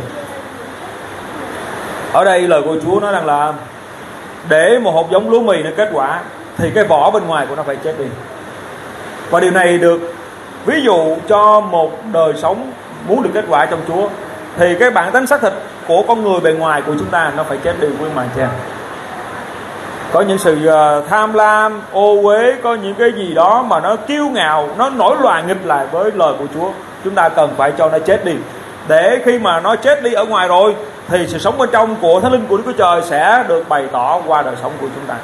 Ở đây lời của Chúa nói rằng là để một hột giống lúa mì nó kết quả thì cái vỏ bên ngoài của nó phải chết đi. Và điều này được ví dụ cho một đời sống muốn được kết quả trong Chúa, thì cái bản tính xác thịt của con người bề ngoài của chúng ta nó phải chết đi quý màn cha. Có những sự tham lam, ô uế, có những cái gì đó mà nó kiêu ngạo, nó nổi loạn nghịch lại với lời của Chúa, chúng ta cần phải cho nó chết đi. Để khi mà nó chết đi ở ngoài rồi thì sự sống bên trong của Thánh Linh của Đức Chúa Trời sẽ được bày tỏ qua đời sống của chúng ta.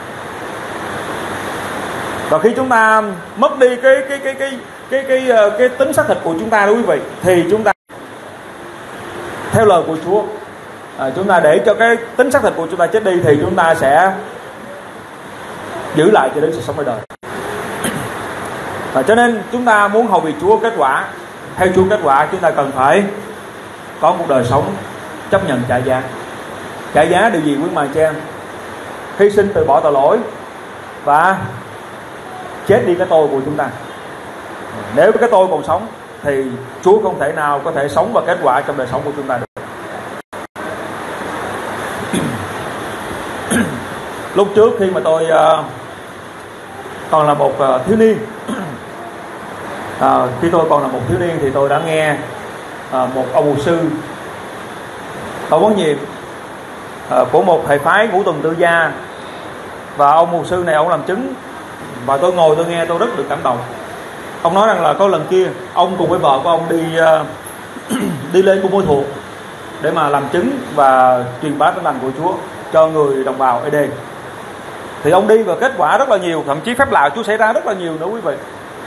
Và khi chúng ta mất đi cái cái cái cái cái cái cái, cái tính xác thịt của chúng ta đó quý vị, thì chúng ta theo lời của Chúa, à, chúng ta để cho cái tính xác thịt của chúng ta chết đi, thì chúng ta sẽ giữ lại cho đến sự sống đời đời. Và cho nên chúng ta muốn hầu việc Chúa kết quả, theo Chúa kết quả, chúng ta cần phải có một đời sống chấp nhận trả giá. Trả giá điều gì quý mài cho em? Hy sinh từ bỏ tội lỗi và chết đi cái tôi của chúng ta. Nếu cái tôi còn sống thì Chúa không thể nào có thể sống và kết quả trong đời sống của chúng ta được. Lúc trước khi mà tôi uh, còn là một uh, thiếu niên, uh, khi tôi còn là một thiếu niên thì tôi đã nghe uh, một ông mục sư Tổ Quán Nhiệm uh, của một hệ phái Ngũ Tuần Tự Gia, và ông mục sư này ông làm chứng, và tôi ngồi tôi nghe tôi rất được cảm động. Ông nói rằng là có lần kia ông cùng với vợ của ông đi uh, đi lên Buôn Ma Thuột để mà làm chứng và truyền bá tin lành của Chúa cho người đồng bào ê đê. Thì ông đi và kết quả rất là nhiều, thậm chí phép lạ Chúa xảy ra rất là nhiều nữa quý vị.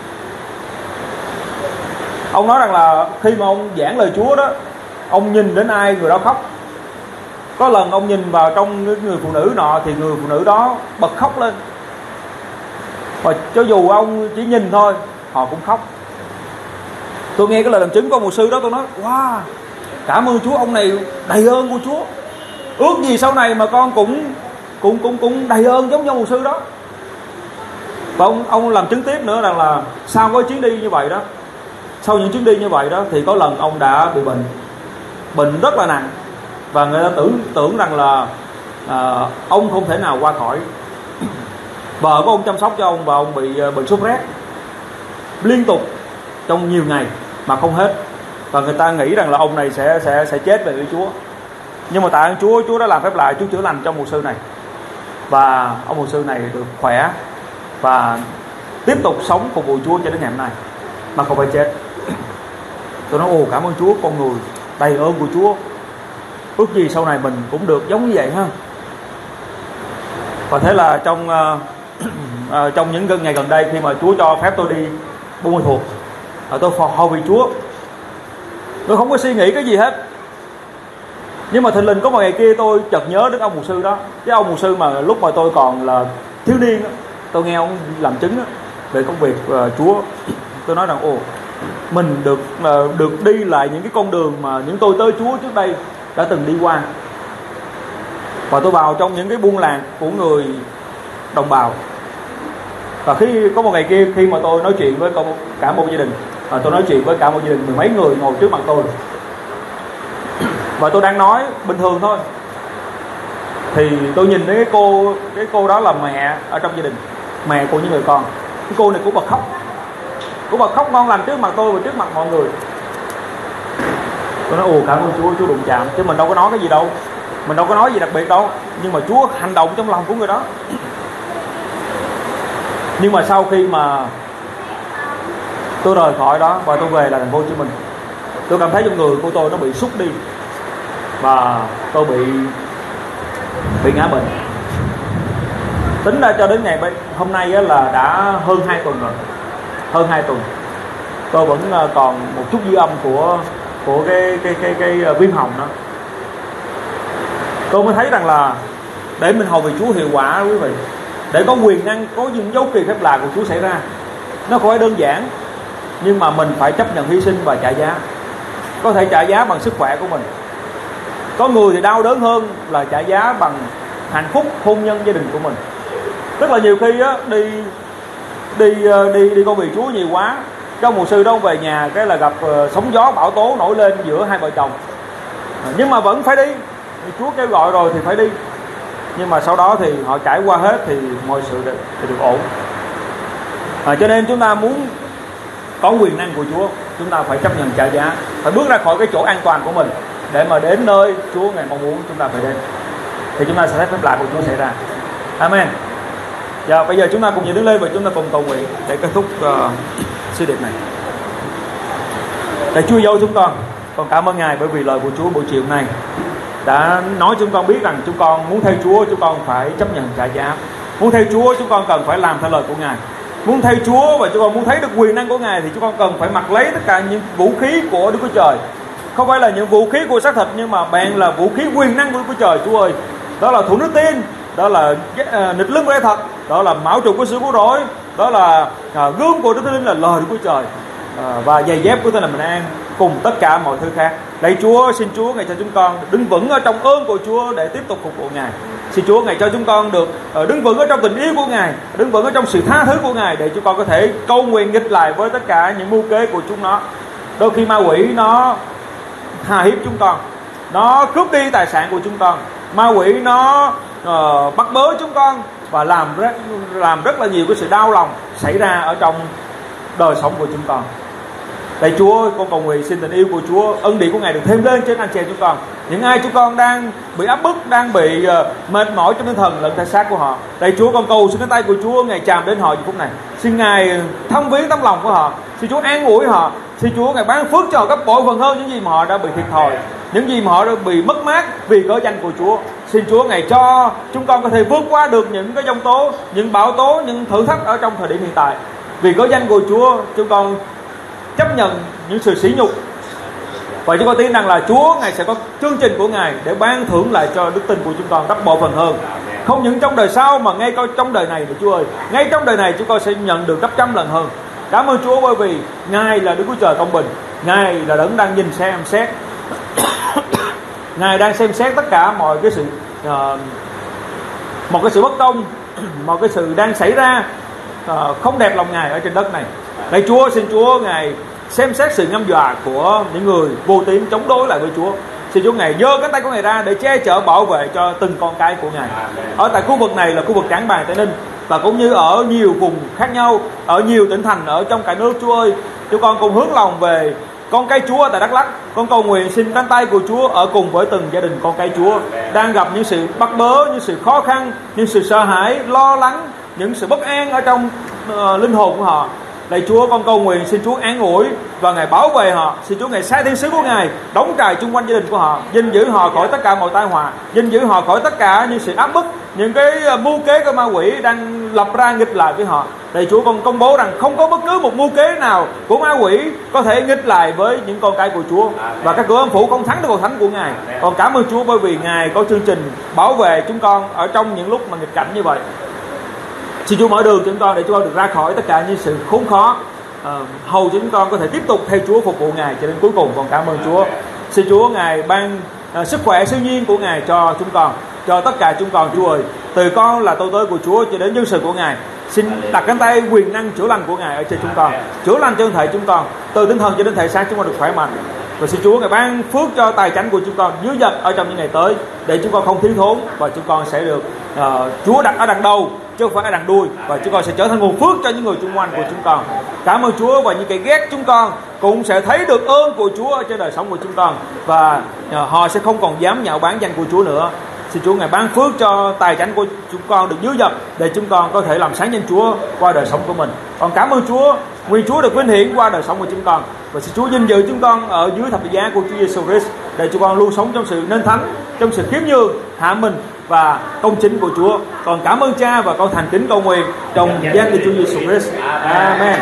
Ông nói rằng là khi mà ông giảng lời Chúa đó, ông nhìn đến ai người đó khóc. Có lần ông nhìn vào trong người phụ nữ nọ thì người phụ nữ đó bật khóc lên, và cho dù ông chỉ nhìn thôi họ cũng khóc. Tôi nghe cái lời làm chứng của mục sư đó, tôi nói wow, cảm ơn Chúa, ông này đầy ơn của Chúa. Ước gì sau này mà con cũng cũng cũng cũng đầy ơn giống như mục sư đó. Và ông ông làm chứng tiếp nữa rằng là sau cái chuyến đi như vậy đó, sau những chuyến đi như vậy đó thì có lần ông đã bị bệnh, bệnh rất là nặng, và người ta tưởng tưởng rằng là à, ông không thể nào qua khỏi. Vợ của ông chăm sóc cho ông và ông bị bệnh sốt rét liên tục trong nhiều ngày mà không hết, và người ta nghĩ rằng là ông này sẽ sẽ sẽ chết về với Chúa. Nhưng mà tại ơn Chúa, Chúa đã làm phép lạ, Chúa chữa lành cho mục sư này, và ông mục sư này được khỏe và tiếp tục sống phục vụ Chúa cho đến ngày hôm nay mà không phải chết. Tôi nói ồ, cảm ơn Chúa, con người đầy ơn của Chúa. Ước gì sau này mình cũng được giống như vậy ha. Và thế là trong uh, uh, trong những ngày gần đây, khi mà Chúa cho phép tôi đi Buôn Ma Thuột, uh, tôi hầu vì Chúa, tôi không có suy nghĩ cái gì hết. Nhưng mà thình lình có một ngày kia tôi chợt nhớ đến ông mục sư đó, cái ông mục sư mà lúc mà tôi còn là thiếu niên đó, tôi nghe ông làm chứng đó, về công việc uh, Chúa. Tôi nói rằng ồ, mình được uh, được đi lại những cái con đường mà những tôi tới Chúa trước đây đã từng đi qua. Và tôi vào trong những cái buôn làng của người đồng bào. Và khi có một ngày kia, khi mà tôi nói chuyện với cả một gia đình, và tôi nói chuyện với cả một gia đình mười mấy người ngồi trước mặt tôi, và tôi đang nói bình thường thôi, thì tôi nhìn thấy cái cô cái cô đó là mẹ ở trong gia đình, mẹ của những người con. Cái cô này cũng bật khóc, cũng bật khóc ngon lành trước mặt tôi và trước mặt mọi người. Tôi nói ồ, cảm ơn Chúa, Chúa đụng chạm, chứ mình đâu có nói cái gì đâu, mình đâu có nói gì đặc biệt đâu, nhưng mà Chúa hành động trong lòng của người đó. Nhưng mà sau khi mà tôi rời khỏi đó và tôi về là thành phố Hồ Chí Minh, tôi cảm thấy trong người của tôi nó bị sút đi, và tôi bị bị ngã bệnh. Tính ra cho đến ngày hôm nay là đã hơn hai tuần rồi, hơn hai tuần tôi vẫn còn một chút dư âm của của cái cái cái cái, cái viêm họng đó. Tôi mới thấy rằng là để mình hầu vì Chúa hiệu quả quý vị, để có quyền năng, có những dấu kỳ phép lạ của Chúa xảy ra, nó không phải đơn giản, nhưng mà mình phải chấp nhận hy sinh và trả giá. Có thể trả giá bằng sức khỏe của mình, có người thì đau đớn hơn là trả giá bằng hạnh phúc hôn nhân gia đình của mình. Rất là nhiều khi á, đi đi đi đi công việc Chúa nhiều quá, cái mục sư đó về nhà cái là gặp uh, sóng gió bão tố nổi lên giữa hai vợ chồng, nhưng mà vẫn phải đi. Chúa kêu gọi rồi thì phải đi, nhưng mà sau đó thì họ trải qua hết thì mọi sự được, thì được ổn. À, cho nên chúng ta muốn có quyền năng của Chúa, chúng ta phải chấp nhận trả giá, phải bước ra khỏi cái chỗ an toàn của mình để mà đến nơi Chúa ngài mong muốn chúng ta phải đến, thì chúng ta sẽ thấy phép lạ của Chúa xảy ra. Amen. Giờ bây giờ chúng ta cùng nhìn đứng lên và chúng ta cùng cầu nguyện để kết thúc uh, sứ điệp này. Để Chúa dấu chúng con, con cảm ơn Ngài bởi vì lời của Chúa buổi chiều này đã nói chúng con biết rằng chúng con muốn theo Chúa, chúng con phải chấp nhận trả giá. Muốn theo Chúa, chúng con cần phải làm theo lời của Ngài. Muốn theo Chúa và chúng con muốn thấy được quyền năng của Ngài thì chúng con cần phải mặc lấy tất cả những vũ khí của Đức Chúa Trời. Không phải là những vũ khí của xác thịt, nhưng mà bạn là vũ khí quyền năng của Đức Chúa Trời, Chúa ơi. Đó là thủ đức tin, đó là uh, nghịch lưng lẽ thật, đó là mão trục của sự cứu rỗi, đó là uh, gương của Đức Thánh Linh là lời của Trời, uh, và giày dép của Thánh Linh bình an, cùng tất cả mọi thứ khác. Lạy Chúa, xin Chúa ngày cho chúng con đứng vững ở trong ơn của Chúa để tiếp tục phục vụ Ngài. Xin Chúa ngày cho chúng con được uh, đứng vững ở trong tình yêu của Ngài, đứng vững ở trong sự tha thứ của Ngài, để chúng con có thể cầu nguyện nghịch lại với tất cả những mưu kế của chúng nó. Đôi khi ma quỷ nó hà hiếp chúng con, nó cướp đi tài sản của chúng con, ma quỷ nó uh, bắt bớ chúng con và làm rất, làm rất là nhiều cái sự đau lòng xảy ra ở trong đời sống của chúng con. Lạy Chúa, con cầu nguyện xin tình yêu của Chúa, ân điển của Ngài được thêm lên trên anh chị em chúng con. Những ai chúng con đang bị áp bức, đang bị uh, mệt mỏi trong tinh thần lẫn thể xác của họ, lạy Chúa, con cầu xin cái tay của Chúa Ngài chạm đến họ giờ phút này. Xin Ngài thăm viếng tấm lòng của họ, xin Chúa an ủi họ, xin Chúa Ngài ban phước cho họ gấp bội phần hơn những gì mà họ đã bị thiệt thòi, những gì mà họ đã bị mất mát vì cớ danh của Chúa. Xin Chúa Ngài cho chúng con có thể vượt qua được những cái giông tố, những bão tố, những thử thách ở trong thời điểm hiện tại. Vì cớ danh của Chúa, chúng con chấp nhận những sự sỉ nhục, và chúng con tin rằng là Chúa Ngài sẽ có chương trình của Ngài để ban thưởng lại cho đức tin của chúng con gấp bội phần hơn. Không những trong đời sau mà ngay trong đời này, Chúa ơi, ngay trong đời này chúng con sẽ nhận được gấp trăm lần hơn. Cảm ơn Chúa bởi vì Ngài là Đức Chúa Trời công bình, Ngài là đấng đang nhìn xem xét, Ngài đang xem xét tất cả mọi cái sự uh, một cái sự bất công, một cái sự đang xảy ra uh, không đẹp lòng Ngài ở trên đất này. Lạy Chúa, xin Chúa Ngài xem xét sự ngâm dọa của những người vô tín chống đối lại với Chúa. Xin Chúa Ngài giơ cánh tay của Ngài ra để che chở bảo vệ cho từng con cái của Ngài. Ở tại khu vực này là khu vực Trảng Bàng, Tây Ninh, và cũng như ở nhiều vùng khác nhau, ở nhiều tỉnh thành ở trong cả nước. Chúa ơi, chúng con cùng hướng lòng về con cái Chúa tại Đắk Lắk. Con cầu nguyện xin cánh tay của Chúa ở cùng với từng gia đình con cái Chúa đang gặp những sự bắt bớ, những sự khó khăn, những sự sợ hãi, lo lắng, những sự bất an ở trong uh, linh hồn của họ. Lạy Chúa, con cầu nguyện xin Chúa an ủi và Ngài bảo vệ họ. Xin Chúa Ngài sai thiên sứ của Ngài đóng trại chung quanh gia đình của họ, gìn giữ họ khỏi tất cả mọi tai họa, gìn giữ họ khỏi tất cả những sự áp bức, những cái mưu kế của ma quỷ đang lập ra nghịch lại với họ. Lạy Chúa, con công bố rằng không có bất cứ một mưu kế nào của ma quỷ có thể nghịch lại với những con cái của Chúa, và các cửa âm phủ không thắng được hội thánh của Ngài. Con cảm ơn Chúa bởi vì Ngài có chương trình bảo vệ chúng con ở trong những lúc mà nghịch cảnh như vậy. Xin Chúa mở đường cho chúng con để chúng con được ra khỏi tất cả những sự khốn khó, uh, hầu cho chúng con có thể tiếp tục theo Chúa phục vụ Ngài cho đến cuối cùng. Con cảm ơn Chúa. Xin Chúa Ngài ban uh, sức khỏe siêu nhiên của Ngài cho chúng con, cho tất cả chúng con. Chúa ơi, từ con là tôi tới của Chúa cho đến nhân sự của Ngài, xin đặt cánh tay quyền năng chữa lành của Ngài ở trên chúng con, chữa lành cho thân thể chúng con, từ tinh thần cho đến thể xác chúng con được khỏe mạnh. Và xin Chúa Ngài ban phước cho tài chánh của chúng con dư dật ở trong những ngày tới, để chúng con không thiếu thốn, và chúng con sẽ được uh, Chúa đặt ở đằng đầu chứ không phải ở đằng đuôi, và chúng con sẽ trở thành nguồn phước cho những người xung quanh của chúng con. Cảm ơn Chúa, và những kẻ ghét chúng con cũng sẽ thấy được ơn của Chúa ở trên đời sống của chúng con, và uh, họ sẽ không còn dám nhạo báng danh của Chúa nữa. Xin Chúa Ngài ban phước cho tài chánh của chúng con được dư dật, để chúng con có thể làm sáng danh Chúa qua đời sống của mình. Con cảm ơn Chúa, nguyện Chúa được vinh hiển qua đời sống của chúng con, và xin Chúa gìn giữ chúng con ở dưới thập tự giá của Chúa Giêsu Christ, để chúng con luôn sống trong sự nên thánh, trong sự khiêm nhường, hạ mình và công chính của Chúa. Con cảm ơn Cha, và con thành kính cầu nguyện trong danh của Chúa Giêsu Christ. Amen.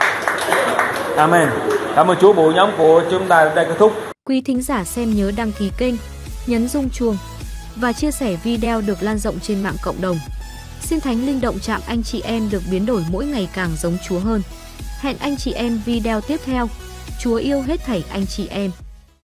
Amen. Cảm ơn Chúa. Buổi nhóm của chúng ta đang kết thúc. Quý thính giả xem nhớ đăng ký kênh, nhấn rung chuông và chia sẻ video được lan rộng trên mạng cộng đồng. Xin Thánh Linh động chạm anh chị em được biến đổi mỗi ngày càng giống Chúa hơn. Hẹn anh chị em video tiếp theo. Chúa yêu hết thảy anh chị em.